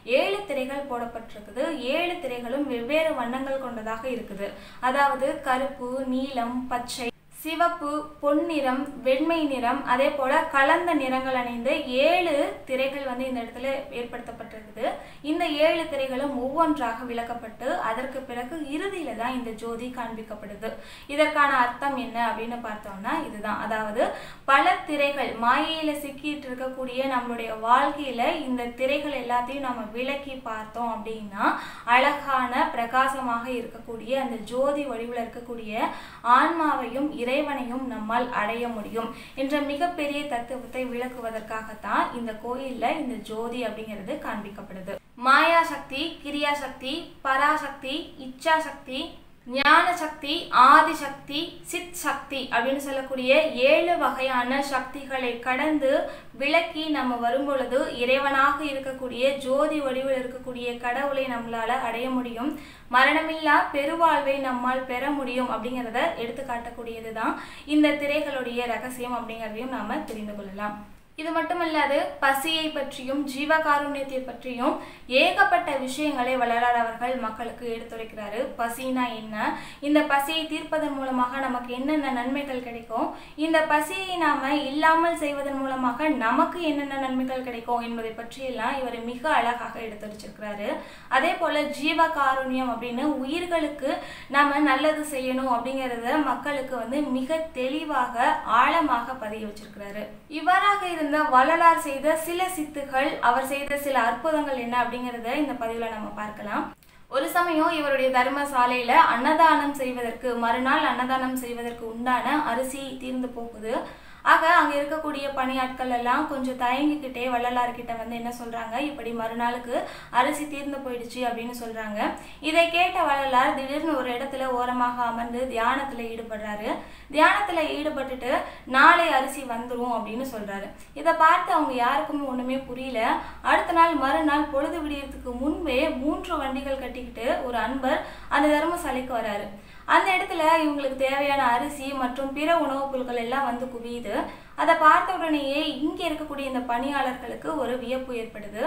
7 திரைகள் போடப்பட்டிருக்குது. 7 திரைகளும் வெவ்வேறு வண்ணங்கள் கொண்டதாக இருக்குது. அதாவது கருப்பு, நீலம், பச்சை, சிவப்பு, பொன்னிறம், வெண்மை நிறம், அதே போல கலந்த நிறங்கள் அணிந்து 7 திரைகள் வந்து இந்த இடத்துல ஏற்படுத்தப்பட்டிருக்குது. இந்த 7 திரைகளும் ஒவ்வொன்றாக விளக்கப்பட்டு அதற்கு பிறகு இறுதியில தான் இந்த ஜோதி காண்பிக்கப்படுது. இதற்கான அர்த்தம் என்ன அப்படின்னு பார்த்தோம்னா இதுதான். அதாவது பல திரைகள், மாயையில சிக்கிட்டு இருக்கக்கூடிய நம்மளுடைய வாழ்க்கையில இந்த திரைகள் எல்லாத்தையும் நம்ம விலக்கி பார்த்தோம் அப்படின்னா அழகான பிரகாசமாக இருக்கக்கூடிய அந்த ஜோதி வடிவில் இருக்கக்கூடிய ஆன்மாவையும் இறைவனையும் நம்மால் அடைய முடியும் என்ற மிகப்பெரிய தத்துவத்தை விளக்குவதற்காகத்தான் இந்த கோயில்ல இந்த ஜோதி அப்படிங்கிறது காண்பிக்கப்படுது. மாயா சக்தி, கிரியா சக்தி, பராசக்தி, இச்சா சக்தி, ஞான சக்தி, ஆதிசக்தி, சித் சக்தி அப்படின்னு சொல்லக்கூடிய 7 வகையான சக்திகளை கடந்து விளக்கி நம்ம வரும்பொழுது இறைவனாக இருக்கக்கூடிய ஜோதி வடிவில் இருக்கக்கூடிய கடவுளை நம்மளால அடைய முடியும். மரணமில்லா பெருவாழ்வை நம்மால் பெற முடியும் அப்படிங்கிறத எடுத்து காட்டக்கூடியது தான் இந்த திரைகளுடைய ரகசியம் அப்படிங்கிறதையும் நாம தெரிந்து கொள்ளலாம். இது மட்டுமல்லாது பசியை பற்றியும் ஜீவகாருண்யத்தை பற்றியும் ஏகப்பட்ட விஷயங்களை வள்ளலார் அவர்கள் மக்களுக்கு எடுத்துரைக்கிறாரு. பசினா என்ன, இந்த பசியை தீர்ப்பதன் மூலமாக நமக்கு என்னென்ன நன்மைகள் கிடைக்கும், இந்த பசியை நாம இல்லாமல் செய்வதன் மூலமாக நமக்கு என்னென்ன நன்மைகள் கிடைக்கும் என்பதை பற்றியெல்லாம் இவர் மிக அழகாக எடுத்துரைச்சிருக்கிறாரு. அதே போல ஜீவகாருண்யம் அப்படின்னு உயிர்களுக்கு நாம நல்லது செய்யணும் அப்படிங்கிறத மக்களுக்கு வந்து மிக தெளிவாக ஆழமாக பதிய வச்சிருக்கிறாரு. இவ்வாறாக இருந்த வள்ளலார் செய்த சில சித்துகள், அவர் செய்த சில அற்புதங்கள் என்ன அப்படிங்கிறத இந்த பதிவுல நம்ம பார்க்கலாம். ஒரு சமயம் இவருடைய தர்மசாலையில அன்னதானம் செய்வதற்கு, மறுநாள் அன்னதானம் செய்வதற்கு உண்டான அரிசி தீர்ந்து போகுது. ஆக அங்கே இருக்கக்கூடிய பணியாட்கள் எல்லாம் கொஞ்சம் தயங்கிக்கிட்டே வள்ளலார்கிட்ட வந்து என்ன சொல்றாங்க, இப்படி மறுநாளுக்கு அரிசி தீர்ந்து போயிடுச்சு அப்படின்னு சொல்றாங்க. இதை கேட்ட வள்ளலார் திடீர்னு ஒரு இடத்துல ஓரமாக அமர்ந்து தியானத்துல ஈடுபடுறாரு. தியானத்துல ஈடுபட்டுட்டு நாளை அரிசி வந்துடும் அப்படின்னு சொல்றாரு. இதை பார்த்து அவங்க யாருக்குமே ஒண்ணுமே புரியல. அடுத்த நாள் மறுநாள் பொழுது விடியறதுக்கு முன்பே 3 வண்டிகள் கட்டிக்கிட்டு ஒரு அன்பர் அந்த தர்மசாலைக்கு வராரு. அந்த இடத்துல இவங்களுக்கு தேவையான அரிசி மற்றும் பிற உணவுப் பொருட்கள் எல்லாம் வந்து குவியுது. அதை பார்த்த உடனேயே இங்கே இருக்கக்கூடிய இந்த பணியாளர்களுக்கு ஒரு வியப்பு ஏற்படுது.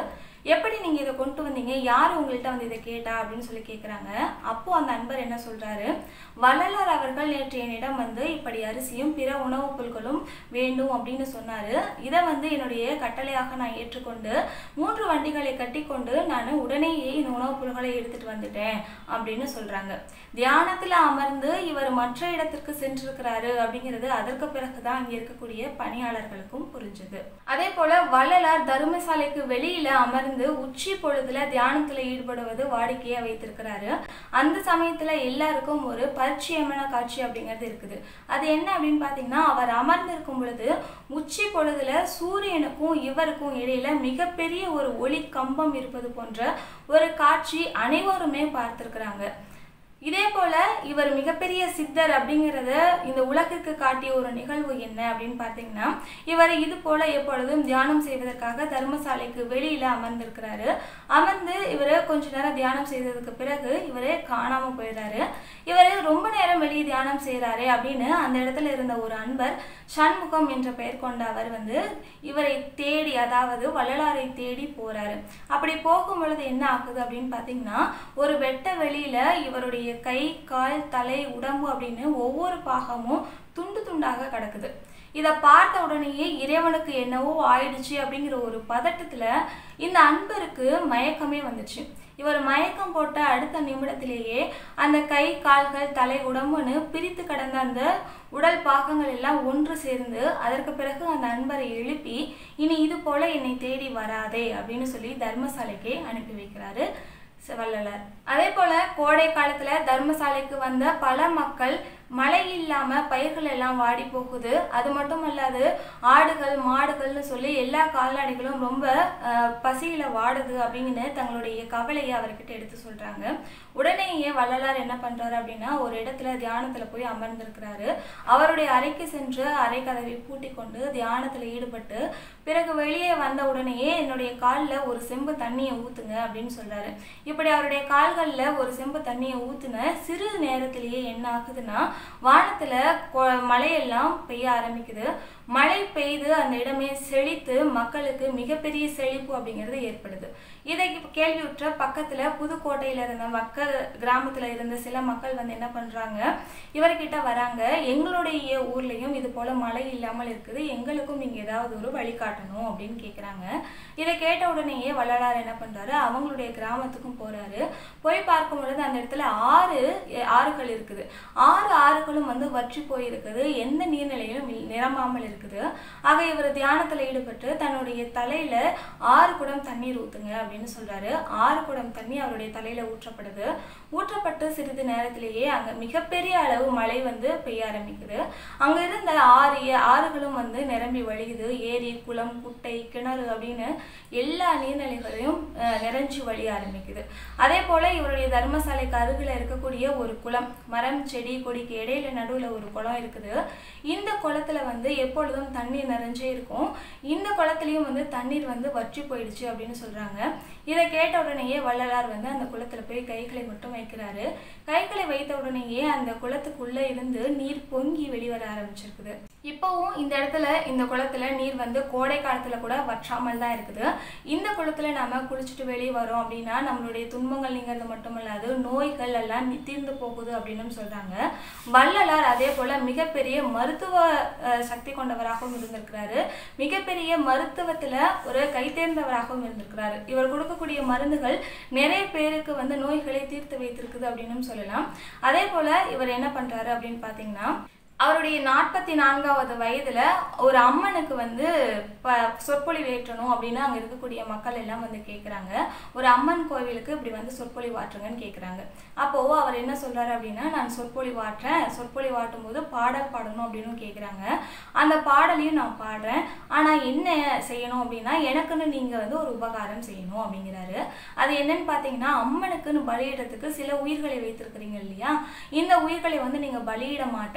எப்படி நீங்க இதை கொண்டு வந்தீங்க, யார் உங்கள்கிட்ட வந்து இதை கேட்டா அப்படின்னு சொல்லி கேட்குறாங்க. அப்போ அந்த அன்பர் என்ன சொல்றாரு, வள்ளலார் அவர்கள் நேற்று என்னிடம் வந்து இப்படி அரிசியும் பிற உணவுப் பொருட்களும் வேண்டும் அப்படின்னு சொன்னாரு. இதை வந்து என்னுடைய கட்டளையாக நான் ஏற்றுக்கொண்டு 3 வண்டிகளை கட்டி கொண்டு நான் உடனேயே இந்த உணவுப் பொருட்களை எடுத்துட்டு வந்துட்டேன் அப்படின்னு சொல்றாங்க. தியானத்துல அமர்ந்து இவர் மற்ற இடத்திற்கு சென்றிருக்கிறாரு அப்படிங்கிறது அதற்கு பிறகுதான் அங்க இருக்கக்கூடிய பணியாளர்களுக்கும் புரிஞ்சது. அதே போல வள்ளலார் தர்மசாலைக்கு வெளியில அமர்ந்து உச்சி பொழுதுல தியானத்துல ஈடுபடுவது வாடிக்கையா வைத்திருக்கிறாரு. அந்த சமயத்துல எல்லாருக்கும் ஒரு பரிச்சயமான காட்சி அப்படிங்கிறது இருக்குது. அது என்ன அப்படின்னு பாத்தீங்கன்னா, அவர் அமர்ந்திருக்கும் பொழுது உச்சி பொழுதுல சூரியனுக்கும் இவருக்கும் இடையில மிகப்பெரிய ஒரு ஒளி கம்பம் இருப்பது போன்ற ஒரு காட்சி அனைவருமே பார்த்திருக்கிறாங்க. இதே போல இவர் மிகப்பெரிய சித்தர் அப்படிங்கிறத இந்த உலகிற்கு காட்டிய ஒரு நிகழ்வு என்ன அப்படின்னு பார்த்தீங்கன்னா, இவர் இது போல எப்பொழுதும் தியானம் செய்வதற்காக தர்மசாலைக்கு வெளியில அமர்ந்திருக்கிறாரு. அமர்ந்து இவர் கொஞ்ச நேரம் தியானம் செய்ததுக்கு பிறகு இவரு காணாம போயிடுறாரு. இவர் ரொம்ப நேரம் வெளியே தியானம் செய்கிறாரே அப்படின்னு அந்த இடத்துல இருந்த ஒரு அன்பர் சண்முகம் என்ற பெயர் கொண்ட அவர் வந்து இவரை தேடி, அதாவது வள்ளலாரை தேடி போறாரு. அப்படி போகும் பொழுது என்ன ஆகுது அப்படின்னு பார்த்தீங்கன்னா, ஒரு வெட்ட வெளியில இவருடைய கை, கால், தலை, உடம்பு அப்படின்னு ஒவ்வொரு பாகமும் துண்டு துண்டாக கிடக்குது. இதை பார்த்த உடனேயே இறைவனுக்கு என்னவோ ஆயிடுச்சு அப்படிங்கிற ஒரு பதட்டத்துல இந்த அன்பருக்கு மயக்கமே வந்துச்சு. இவர் மயக்கம் போட்ட அடுத்த நிமிடத்திலேயே அந்த கை, கால்கள், தலை, உடம்புன்னு பிரித்து கடந்த அந்த உடல் பாகங்கள் எல்லாம் ஒன்று சேர்ந்து அதற்கு பிறகு அந்த அன்பரை எழுப்பி, இனி இது போல என்னை தேடி வராதே அப்படின்னு சொல்லி தர்மசாலைக்கு அனுப்பி வைக்கிறாரு வள்ளலார். அதே போல கோடை காலத்துல தர்மசாலைக்கு வந்த பல மக்கள் மழை இல்லாம பயிர்கள் எல்லாம் வாடி போகுது. அது மட்டும் அல்லாது ஆடுகள், மாடுகள்னு சொல்லி எல்லா கால்நடைகளும் ரொம்ப பசியில வாடுது அப்படின்னு தங்களுடைய கவலையை அவர்கிட்ட எடுத்து சொல்றாங்க. உடனேயே வள்ளலார் என்ன பண்றாரு அப்படின்னா, ஒரு இடத்துல தியானத்துல போய் அமர்ந்திருக்கிறாரு. அவருடைய அறைக்கு சென்று அறை கதவை பூட்டி கொண்டு தியானத்துல ஈடுபட்டு பிறகு வெளியே வந்த உடனேயே என்னுடைய காலில் ஒரு செம்பு தண்ணியை ஊத்துங்க அப்படின்னு சொல்றாரு. இப்படி அவருடைய கால்கள்ல ஒரு செம்பு தண்ணியை ஊத்துன சிறு நேரத்திலேயே என்ன ஆகுதுன்னா, வானத்துல மழையெல்லாம் பெய்ய ஆரம்பிக்குது. மழை பெய்து அந்த இடமே செழித்து மக்களுக்கு மிகப்பெரிய செழிப்பு அப்படிங்கிறது ஏற்படுது. இதை கேள்வியுற்ற பக்கத்துல புதுக்கோட்டையில இருந்த கிராமத்துல இருந்த சில மக்கள் வந்து என்ன பண்றாங்க, இவர்கிட்ட வராங்க. எங்களுடைய ஊர்லயும் இது போல மழை இல்லாமல் இருக்குது, எங்களுக்கும் நீங்க ஏதாவது ஒரு வழிகாட்டணும் அப்படின்னு கேக்குறாங்க. இதை கேட்ட உடனேயே வள்ளலார் என்ன பண்றாரு, அவங்களுடைய கிராமத்துக்கும் போறாரு. போய் பார்க்கும் பொழுது அந்த இடத்துல 6 ஆறுகள் இருக்குது. 6 ஆறுகளும் வந்து வற்றி போயிருக்குது, எந்த நீர்நிலையிலும் நிரம்பாமல் இருக்குது. ஆக இவர் தியானத்துல ஈடுபட்டு தன்னுடைய தலையில 6 குடம் தண்ணீர் ஊத்துங்க அப்படின்னு சொல்றாரு. 6 குடம் தண்ணி அவருடைய தலையில ஊற்றப்படுது. ஊற்றப்பட்டு சிறிது நேரத்திலேயே அங்க மிகப்பெரிய அளவு மழை வந்து பெய்ய ஆரம்பிக்குது. அங்க இருந்த 6 ஆறுகளும் வந்து நிரம்பி வழியுது. ஏரி, குளம், குட்டை, கிணறு அப்படின்னு எல்லா நீர்நிலைகளையும் நிறைஞ்சி வழிய ஆரம்பிக்குது. அதே போல இவருடைய தர்மசாலைக்கு அருகில் இருக்கக்கூடிய ஒரு குளம், மரம், செடி, கொடிக்கு இடையில நடுவுல ஒரு குளம் இருக்குது. இந்த குளத்துல வந்து எப்பொழுதும் தண்ணீர் நிறைஞ்சே இருக்கும். இந்த குளத்திலையும் வந்து தண்ணீர் வந்து வற்றி போயிடுச்சு அப்படின்னு சொல்றாங்க. இதை கேட்ட உடனேயே வள்ளலார் வந்து அந்த குளத்துல போய் கைகளை மட்டும் வைக்கிறாரு. கைகளை வைத்த உடனேயே அந்த குளத்துக்குள்ள இருந்து நீர் பொங்கி வெளிவர ஆரம்பிச்சிருக்குது. இப்பவும் இந்த இடத்துல இந்த குளத்துல நீர் வந்து கோடை காலத்துல கூட வற்றாமல் தான் இருக்குது. இந்த குளத்துல நாம குளிச்சுட்டு வெளியே வரோம் அப்படின்னா நம்மளுடைய துன்பங்கள் நீங்கிறது மட்டுமல்லாது நோய்கள் எல்லாம் தீர்ந்து போகுது அப்படின்னு சொல்றாங்க. வள்ளலார் அதே போல மிகப்பெரிய மருத்துவ சக்தி கொண்டவராகவும் இருந்திருக்கிறாரு. மிகப்பெரிய மருத்துவத்துல ஒரு கைத்தேர்ந்தவராகவும் இருந்திருக்கிறாரு. இவர் கொடுக்கக்கூடிய மருந்துகள் நிறைய பேருக்கு வந்து நோய்களை தீர்த்து வைத்திருக்குது அப்படின்னு சொல்லலாம். அதே போல இவர் என்ன பண்றாரு அப்படின்னு பாத்தீங்கன்னா, அவருடைய 44வது வயதுல ஒரு அம்மனுக்கு வந்து சொற்பொழிவு ஏற்றணும் அப்படின்னு அங்க இருக்கக்கூடிய மக்கள் எல்லாம் வந்து கேட்குறாங்க. ஒரு அம்மன் கோவிலுக்கு இப்படி வந்து சொற்பொழிவு ஆற்றுங்கன்னு கேட்குறாங்க. அப்போ அவர் என்ன சொல்றாரு அப்படின்னா, நான் சொற்பொழிவு ஆற்றுறேன், சொற்பொழிவு ஆட்டும் போது பாடல் பாடணும் அப்படின்னு கேட்குறாங்க. அந்த பாடலையும் நான் பாடுறேன், ஆனா என்ன செய்யணும் அப்படின்னா எனக்குன்னு நீங்க வந்து ஒரு உபகாரம் செய்யணும் அப்படிங்கிறாரு. அது என்னன்னு பாத்தீங்கன்னா, அம்மனுக்குன்னு பலியிடத்துக்கு சில உயிர்களை வைத்திருக்கிறீங்க இல்லையா, இந்த உயிர்களை வந்து நீங்க பலியிட மாட்டேன் அப்படின்னு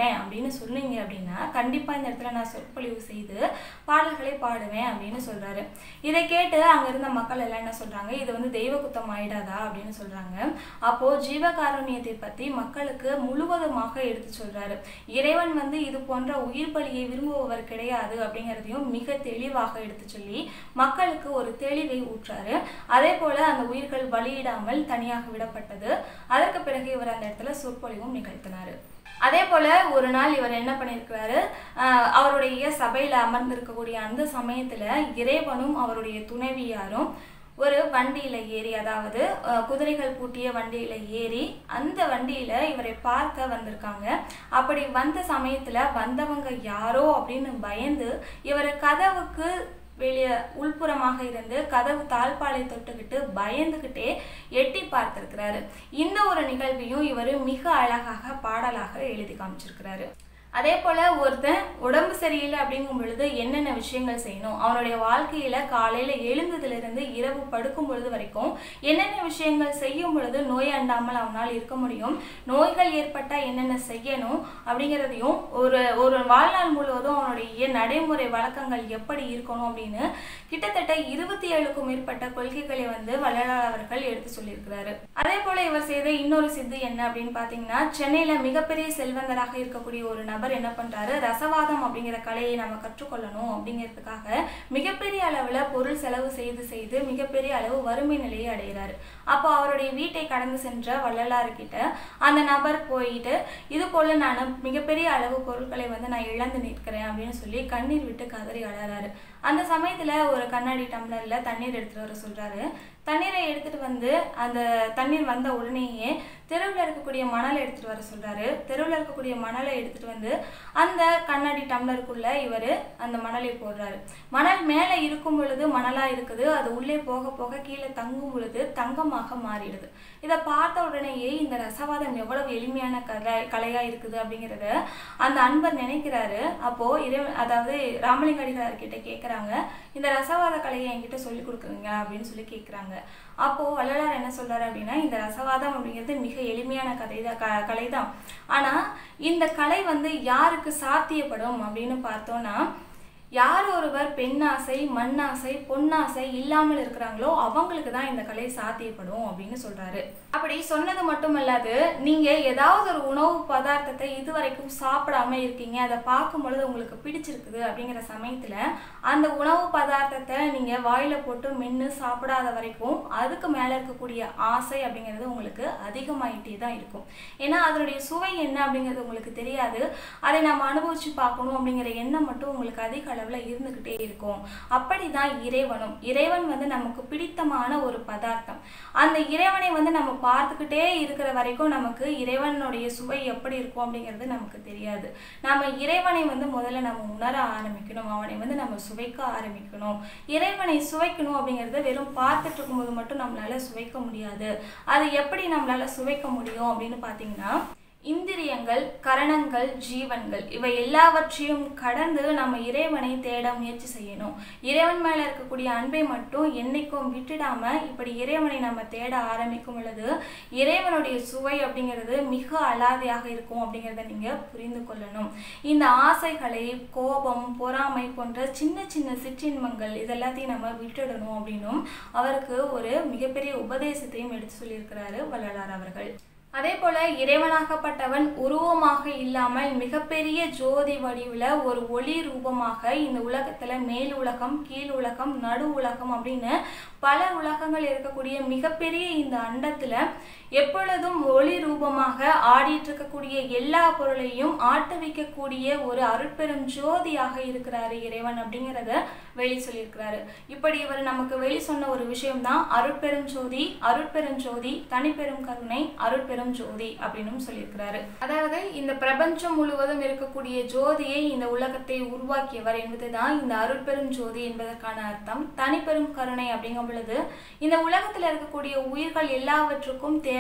அப்படின்னு சொன்னீங்க அப்படின்னா கண்டிப்பா இந்த இடத்துல நான் சொற்பொழிவு செய்து பாடல்களை பாடுவேன் அப்படின்னு சொல்றாரு. இதை கேட்டு அங்க இருந்த மக்கள் எல்லாம் என்ன சொல்றாங்க, இது வந்து தெய்வ குத்தம் ஆயிடாதா அப்படின்னு சொல்றாங்க. அப்போ ஜீவகாருண்யத்தை பத்தி மக்களுக்கு முழுவதுமாக எடுத்து சொல்றாரு. இறைவன் வந்து இது போன்ற உயிர் பலியை விரும்புபவர் கிடையாது அப்படிங்கிறதையும் மிக தெளிவாக எடுத்து சொல்லி மக்களுக்கு ஒரு தெளிவை ஊற்றாரு. அதே போல அந்த உயிர்கள் பலியிடாமல் தனியாக விடப்பட்டது. அதற்கு பிறகு இவர் அந்த இடத்துல சொற்பொழிவும் நிகழ்த்தினாரு. அதே போல ஒரு நாள் இவர் என்ன பண்ணியிருக்கிறாரு, அவருடைய சபையில அமர்ந்திருக்கக்கூடிய அந்த சமயத்துல இறைவனும் அவருடைய துணைவியாரும் ஒரு வண்டியில ஏறி, அதாவது குதிரைகள் பூட்டிய வண்டியில ஏறி அந்த வண்டியில இவரை பார்க்க வந்திருக்காங்க. அப்படி வந்த சமயத்துல வந்தவங்க யாரோ அப்படின்னு பயந்து இவர் கதவுக்கு வெளியே உள்புறமாக இருந்து கதவு தாழ்பாலை தொட்டுக்கிட்டு பயந்துகிட்டே எட்டி பார்த்திருக்கிறாரு. இந்த ஒரு நிகழ்வையும் இவர் மிக அழகாக பாடலாக எழுதி காமிச்சிருக்கிறாரு. அதே போல ஒருத்தன் உடம்பு சரியில்லை அப்படிங்கும் பொழுது என்னென்ன விஷயங்கள் செய்யணும், அவனுடைய வாழ்க்கையில காலையில எழுந்ததிலிருந்து இரவு படுக்கும் பொழுது வரைக்கும் என்னென்ன விஷயங்கள் செய்யும் பொழுது நோய் அண்டாமல் அவனால் இருக்க முடியும், நோய்கள் ஏற்பட்டா என்னென்ன செய்யணும் அப்படிங்கிறதையும் ஒரு வாழ்நாள் முழுவதும் அவனுடைய நடைமுறை வழக்கங்கள் எப்படி இருக்கணும் அப்படின்னு கிட்டத்தட்ட 27க்கும் மேற்பட்ட கொள்கைகளை வந்து வள்ளலார் அவர்கள் எடுத்து சொல்லியிருக்கிறாரு. அதே போல இவர் செய்த இன்னொரு சித்து என்ன அப்படின்னு பாத்தீங்கன்னா, சென்னையில மிகப்பெரிய செல்வந்தராக இருக்கக்கூடிய ஒரு நபர் என்ன பண்றாரு, ரசவாதம் அப்படிங்கிற கலையை நம்ம கற்றுக்கொள்ளணும் அப்படிங்கிறதுக்காக மிகப்பெரிய அளவுல பொருள் செலவு செய்து மிகப்பெரிய அளவு வறுமை நிலையை அடைகிறாரு. அப்போ அவருடைய வீட்டை கடந்து சென்ற வள்ளலார் கிட்ட அந்த நபர் போயிட்டு இது போல நான் மிகப்பெரிய அளவு பொருட்களை வந்து நான் இழந்து நிற்கிறேன் அப்படின்னு சொல்லி கண்ணீர் விட்டு கதறி அழறாரு. அந்த சமயத்துல ஒரு கண்ணாடி டம்ளர்ல தண்ணீர் எடுத்துட்டு வர சொல்றாரு. தண்ணீரை எடுத்துட்டு வந்து அந்த தண்ணீர் வந்த உடனேயே தெருவில் இருக்கக்கூடிய மணலை எடுத்துட்டு வர சொல்றாரு. தெருவில் இருக்கக்கூடிய மணலை எடுத்துட்டு வந்து அந்த கண்ணாடி டம்ளருக்குள்ள இவர் அந்த மணலை போடுறாரு. மணல் மேலே இருக்கும் பொழுது மணலா இருக்குது, அது உள்ளே போக போக கீழே தங்கும் பொழுது தங்கமாக மாறிடுது. இதை பார்த்த உடனேயே இந்த ரசவாதம் எவ்வளவு எளிமையான கலையா இருக்குது அப்படிங்கிறத அந்த அன்பர் நினைக்கிறாரு. அப்போ அதாவது ராமலிங்க அடிகளார் கிட்ட கேட்குறாங்க, இந்த ரசவாத கலையை என்கிட்ட சொல்லி கொடுக்குறீங்க அப்படின்னு சொல்லி கேட்குறாங்க. அப்போ வள்ளலார் என்ன சொல்றாரு அப்படின்னா, இந்த ரசவாதம் அப்படிங்கிறது மிக எளிமையான கலை தான். ஆனா இந்த கலை வந்து யாருக்கு சாத்தியப்படும் அப்படின்னு பார்த்தோம்னா, யார் ஒருவர் பெண்ணாசை மண்ணாசை பொன்னாசை இல்லாமல் இருக்கிறாங்களோ அவங்களுக்கு தான் இந்த கலை சாத்தியப்படும் அப்படின்னு சொல்றாரு. அப்படி சொன்னது மட்டுமல்லாது, நீங்க ஏதாவது ஒரு உணவு பதார்த்தத்தை இதுவரைக்கும் சாப்பிடாம இருக்கீங்க, அதை பார்க்கும் பொழுது உங்களுக்கு பிடிச்சிருக்குது அப்படிங்கிற சமயத்துல அந்த உணவு பதார்த்தத்தை நீங்க வாயில போட்டு மென்று சாப்பிடாத வரைக்கும் அதுக்கு மேல இருக்கக்கூடிய ஆசை அப்படிங்கிறது உங்களுக்கு அதிகமாயிட்டே தான் இருக்கும். ஏன்னா அதனுடைய சுவை என்ன அப்படிங்கிறது உங்களுக்கு தெரியாது. அதை நம்ம அனுபவிச்சு பார்க்கணும் அப்படிங்கிற எண்ணம் மட்டும் உங்களுக்கு அதிக அளவுல இருந்துகிட்டே இருக்கும். அப்படிதான் இறைவன் வந்து நமக்கு பிடித்தமான ஒரு பதார்த்தம். அந்த இறைவனை வந்து நம்ம பார்த்துக்கிட்டே இருக்கிற வரைக்கும் நமக்கு இறைவனுடைய சுவை எப்படி இருக்கும் அப்படிங்கிறது நமக்கு தெரியாது. நம்ம இறைவனை வந்து முதல்ல நம்ம உணர ஆரம்பிக்கணும், அவனை வந்து நம்ம சுவைக்க ஆரம்பிக்கணும். இறைவனை சுவைக்கணும் அப்படிங்கிறத வெறும் பார்த்துட்டு இருக்கும்போது மட்டும் நம்மளால சுவைக்க முடியாது. அது எப்படி நம்மளால சுவைக்க முடியும் அப்படின்னு பார்த்தீங்கன்னா, இந்திரியங்கள், கரணங்கள், ஜீவன்கள் இவை எல்லாவற்றையும் கடந்து நம்ம இறைவனை தேட முயற்சி செய்யணும். இறைவன் மேல இருக்கக்கூடிய அன்பை மட்டும் என்னைக்கும் விட்டுடாம இப்படி இறைவனை நம்ம தேட ஆரம்பிக்கும் பொழுது இறைவனுடைய சுவை அப்படிங்கிறது மிக அலாதியாக இருக்கும் அப்படிங்கிறத நீங்க புரிந்து கொள்ளணும். இந்த ஆசைகளை, கோபம், பொறாமை போன்ற சின்ன சின்ன சிற்றின்பங்கள் இதெல்லாத்தையும் நம்ம விட்டுடணும் அப்படின்னும் அவருக்கு ஒரு மிகப்பெரிய உபதேசத்தையும் எடுத்து சொல்லியிருக்கிறாரு வள்ளலார் அவர்கள். அதே போல இறைவனாகப்பட்டவன் உருவமாக இல்லாமல் மிகப்பெரிய ஜோதி வடிவுல ஒரு ஒளி ரூபமாக இந்த உலகத்துல மேல் உலகம், கீழ் உலகம், நடு உலகம் அப்படின்னு பல உலகங்கள் இருக்கக்கூடிய மிகப்பெரிய இந்த அண்டத்துல எப்பொழுதும் ஒளி ரூபமாக ஆடிட்டு இருக்கக்கூடிய எல்லா பொருளையும் ஆட்டுவிக்கக்கூடிய ஒரு அருட்பெரும் ஜோதியாக இருக்கிறாரு இறைவன் அப்படிங்கிறத வெளி சொல்லியிருக்கிறாரு. இப்படி இவர் நமக்கு வெளி சொன்ன ஒரு விஷயம்தான் அருட்பெரும் ஜோதி, அருட்பெரும் ஜோதி, தனிப்பெரும் கருணை, அருட்பெரும் ஜோதி அப்படின்னு சொல்லியிருக்கிறாரு. அதாவது இந்த பிரபஞ்சம் முழுவதும் இருக்கக்கூடிய ஜோதியை, இந்த உலகத்தை உருவாக்கியவர் என்பதுதான் இந்த அருட்பெரும் ஜோதி என்பதற்கான அர்த்தம். தனிப்பெரும் கருணை அப்படிங்கும் பொழுது இந்த உலகத்துல இருக்கக்கூடிய உயிர்கள் எல்லாவற்றுக்கும் தேவை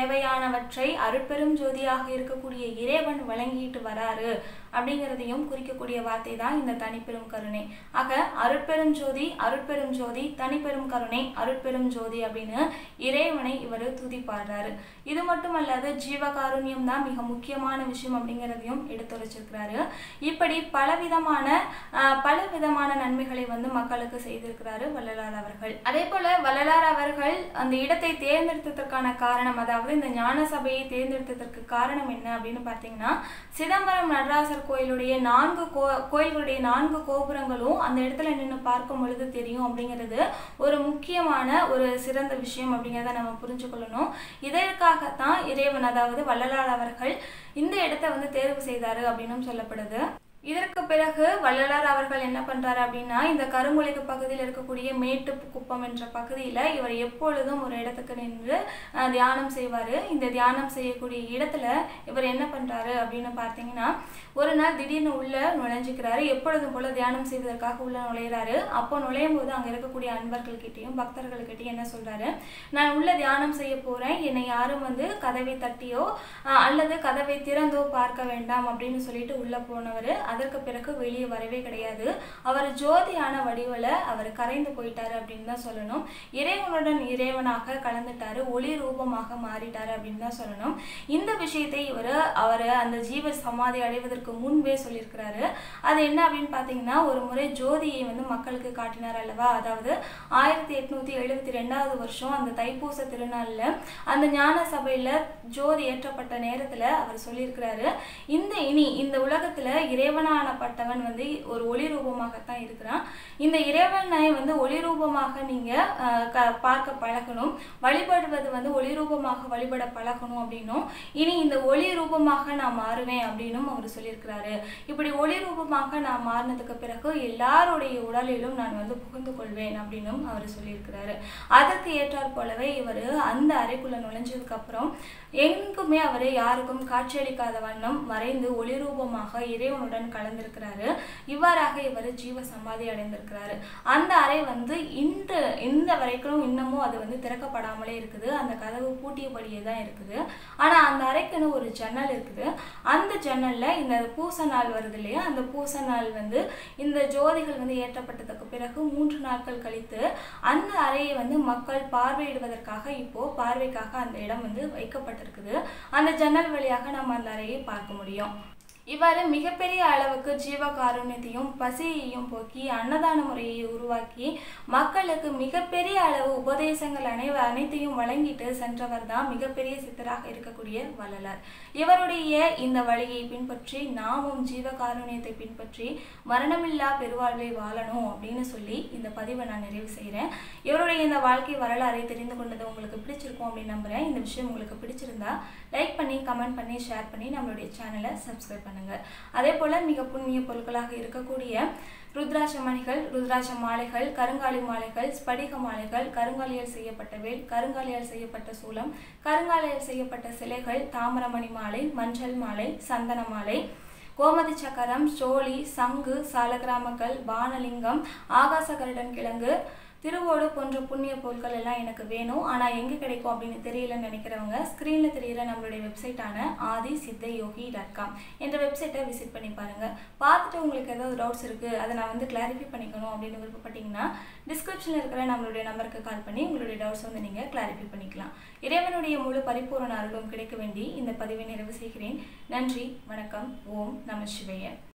தேவையானவற்றை அருட்பெரும் ஜோதியாக இருக்கக்கூடிய இறைவன் வழங்கிட்டு வராரு அப்படிங்கிறதையும் குறிக்கக்கூடிய வார்த்தை தான் இந்த தனிப்பெரும் கருணை. ஆக அருட்பெரும் ஜோதி, அருட்பெரும் ஜோதி, தனிப்பெரும் கருணை, அருட்பெரும் ஜோதி அப்படின்னு இறைவனை இவர் துதிப்பாடுறாரு. இது மட்டுமல்லாது ஜீவகாருண்யம் தான் மிக முக்கியமான விஷயம் அப்படிங்கிறதையும் எடுத்துரைச்சிருக்கிறாரு. இப்படி பலவிதமான நன்மைகளை மக்களுக்கு செய்திருக்கிறாரு வள்ளலார் அவர்கள். அதே போல வள்ளலார் அவர்கள் அந்த இடத்தை தேர்ந்தெடுத்ததற்கான காரணம், அதாவது இந்த ஞான சபையை தேர்ந்தெடுத்ததற்கு காரணம் என்ன அப்படின்னு பார்த்தீங்கன்னா, சிதம்பரம் நடராசர் கோயிலுடைய 4 கோபுரங்களும் அந்த இடத்துல நின்று பார்க்கும் பொழுது தெரியும் அப்படிங்கிறது ஒரு முக்கியமான ஒரு சிறந்த விஷயம் அப்படிங்கிறத நம்ம புரிஞ்சுக்கொள்ளணும். இதற்காகத்தான் இறைவன், அதாவது வள்ளலார் அவர்கள் இந்த இடத்தை தேர்வு செய்தாரு அப்படின்னு சொல்லப்படுது. இதற்கு பிறகு வள்ளலார் அவர்கள் என்ன பண்றாரு அப்படின்னா, இந்த கருங்குலைக்கு பகுதியில் இருக்கக்கூடிய மேட்டு குப்பம் என்ற பகுதியில் இவர் எப்பொழுதும் ஒரு இடத்துக்கு நின்று தியானம் செய்வார். இந்த தியானம் செய்யக்கூடிய இடத்துல இவர் என்ன பண்றாரு அப்படின்னு பார்த்தீங்கன்னா, ஒரு நாள் திடீர்னு உள்ள நுழைஞ்சிக்கிறாரு. எப்பொழுதும் போல தியானம் செய்வதற்காக உள்ள நுழைகிறாரு. அப்போ நுழையும் போது அங்கே இருக்கக்கூடிய அன்பர்கள்கிட்டையும் பக்தர்கள்கிட்டையும் என்ன சொல்றாரு, நான் உள்ள தியானம் செய்ய போறேன், என்னை யாரும் கதவை தட்டியோ அல்லது கதவை திறந்தோ பார்க்க வேண்டாம் அப்படின்னு சொல்லிட்டு உள்ள போனவர் அதற்கு பிறகு வெளியே வரவே கிடையாது. அவர் ஜோதியான வடிவில் அவர் கரைந்து போயிட்டாரு அப்படின்னு தான் சொல்லணும். இறைவனுடன் இறைவனாக கலந்துட்டாரு, ஒளி ரூபமாக மாறிட்டாரு அப்படின்னு தான் சொல்லணும். இந்த விஷயத்தை அவர் அந்த ஜீவ சமாதி அடைவதற்கு முன்பே சொல்லியிருக்கிறாரு. அது என்ன அப்படின்னு பார்த்தீங்கன்னா, ஒரு முறை ஜோதியை மக்களுக்கு காட்டினார் அல்லவா. அதாவது 1872 வருஷம் அந்த தைப்பூச திருநாளில் அந்த ஞான சபையில் ஜோதி ஏற்றப்பட்ட நேரத்தில் அவர் சொல்லியிருக்கிறாரு, இந்த உலகத்தில் இறைவனானப்பட்டவன் ஒரு ஒளி ரூபமாகத்தான் இருக்கிறான். இந்த இறைவனை ஒளி ரூபமாக நீங்க பார்க்க பழகணும், வழிபடுவது ஒளி ரூபமாக வழிபட பழகணும் அப்படின்னும், இனி இந்த ஒளி ரூபமாக நான் மாறுவேன் அப்படின்னும் அவர் சொல்லியிருக்கிறாரு. இப்படி ஒளி ரூபமாக நான் மாறினதுக்கு பிறகு எல்லாருடைய உடலிலும் நான் புகுந்து கொள்வேன் அப்படின்னும் அவர் சொல்லியிருக்கிறாரு. அதற்கு ஏற்றாற் போலவே இவர் அந்த அறைக்குள்ள நுழைஞ்சதுக்கு அப்புறம் எங்குமே அவர் யாருக்கும் காட்சியளிக்காத வண்ணம் மறைந்து ஒளி ரூபமாக இறைவனுடன் கலந்திருக்கிறாரு. இவ்வாறாக இவர் ஜீவ சமாதி அடைந்திருக்கிறாரு. அந்த அறை இந்த வரைக்கும் இன்னமும் அது திறக்கப்படாமலே இருக்குது. அந்த கதவு பூட்டியபடியே தான் இருக்குது. ஆனா அந்த அறைக்குன்னு ஒரு ஜன்னல் இருக்குது. அந்த ஜன்னல்ல இந்த பூச நாள் வருது இல்லையா, அந்த பூச நாள் இந்த ஜோதிகள் ஏற்றப்பட்டதுக்கு பிறகு 3 நாட்கள் கழித்து அந்த அறையை மக்கள் பார்வையிடுவதற்காக இப்போ பார்வைக்காக அந்த இடம் வைக்கப்பட்டிருக்குது. அந்த ஜன்னல் வழியாக நம்ம அந்த அறையை பார்க்க முடியும். இவ்வாறு மிகப்பெரிய அளவுக்கு ஜீவகாருண்யத்தையும் பசியையும் போக்கி அன்னதான முறையை உருவாக்கி மக்களுக்கு மிகப்பெரிய அளவு உபதேசங்கள் அனைத்தையும் வழங்கிட்டு சென்றவர் தான் மிகப்பெரிய சித்தராக இருக்கக்கூடிய வள்ளலார். இவருடைய இந்த வழியை பின்பற்றி நாமும் ஜீவகாருண்யத்தை பின்பற்றி மரணமில்லா பெருவாழ்வை வாழணும் அப்படின்னு சொல்லி இந்த பதிவை நான் நிறைவு செய்கிறேன். இவருடைய இந்த வாழ்க்கை வரலாறை தெரிந்து கொண்டது உங்களுக்கு பிடிச்சிருக்கும் அப்படின்னு நம்புகிறேன். இந்த விஷயம் உங்களுக்கு பிடிச்சிருந்தா லைக் பண்ணி, கமெண்ட் பண்ணி, ஷேர் பண்ணி நம்மளுடைய சேனலை சப்ஸ்கிரைப் பண்ணுங்க. அதே போல மிக புண்ணிய பொருட்களாக இருக்கக்கூடிய ருத்ராட்ச மணிகள், ருத்ராட்ச மாலைகள், கருங்காலி மாலைகள், ஸ்படிக மாலைகள், கருங்காலியால் செய்யப்பட்ட வேல், கருங்காலியால் செய்யப்பட்ட சூலம், கருங்காலியால் செய்யப்பட்ட சிலைகள், தாமரமணி மாலை, மஞ்சள் மாலை, சந்தன மாலை, கோமதி சக்கரம், சோழி, சங்கு, சாலகிராமக்கல், பானலிங்கம், ஆகாச கருடன் கிழங்கு, திருவோடு போன்ற புண்ணிய பொருட்கள் எல்லாம் எனக்கு வேணும், ஆனால் எங்கே கிடைக்கும் அப்படின்னு தெரியலன்னு நினைக்கிறவங்க ஸ்க்ரீனில் தெரிகிற நம்மளுடைய வெப்சைட்டான adisiddhayogi.com என்ற வெப்சைட்டை விசிட் பண்ணி பாருங்கள். பார்த்துட்டு உங்களுக்கு ஏதாவது டவுட்ஸ் இருக்குது, அதை நான் கிளாரிஃபை பண்ணிக்கணும் அப்படின்னு விருப்பப்பட்டீங்கன்னா டிஸ்கிரிப்ஷனில் இருக்கிற நம்மளுடைய நம்பருக்கு கால் பண்ணி உங்களுடைய டவுட்ஸ் நீங்கள் கிளாரிஃபை பண்ணிக்கலாம். இறைவனுடைய முழு பரிபூரண அருளும் கிடைக்க வேண்டி இந்த பதிவை நிறைவு செய்கிறேன். நன்றி, வணக்கம். ஓம் நம சிவாய.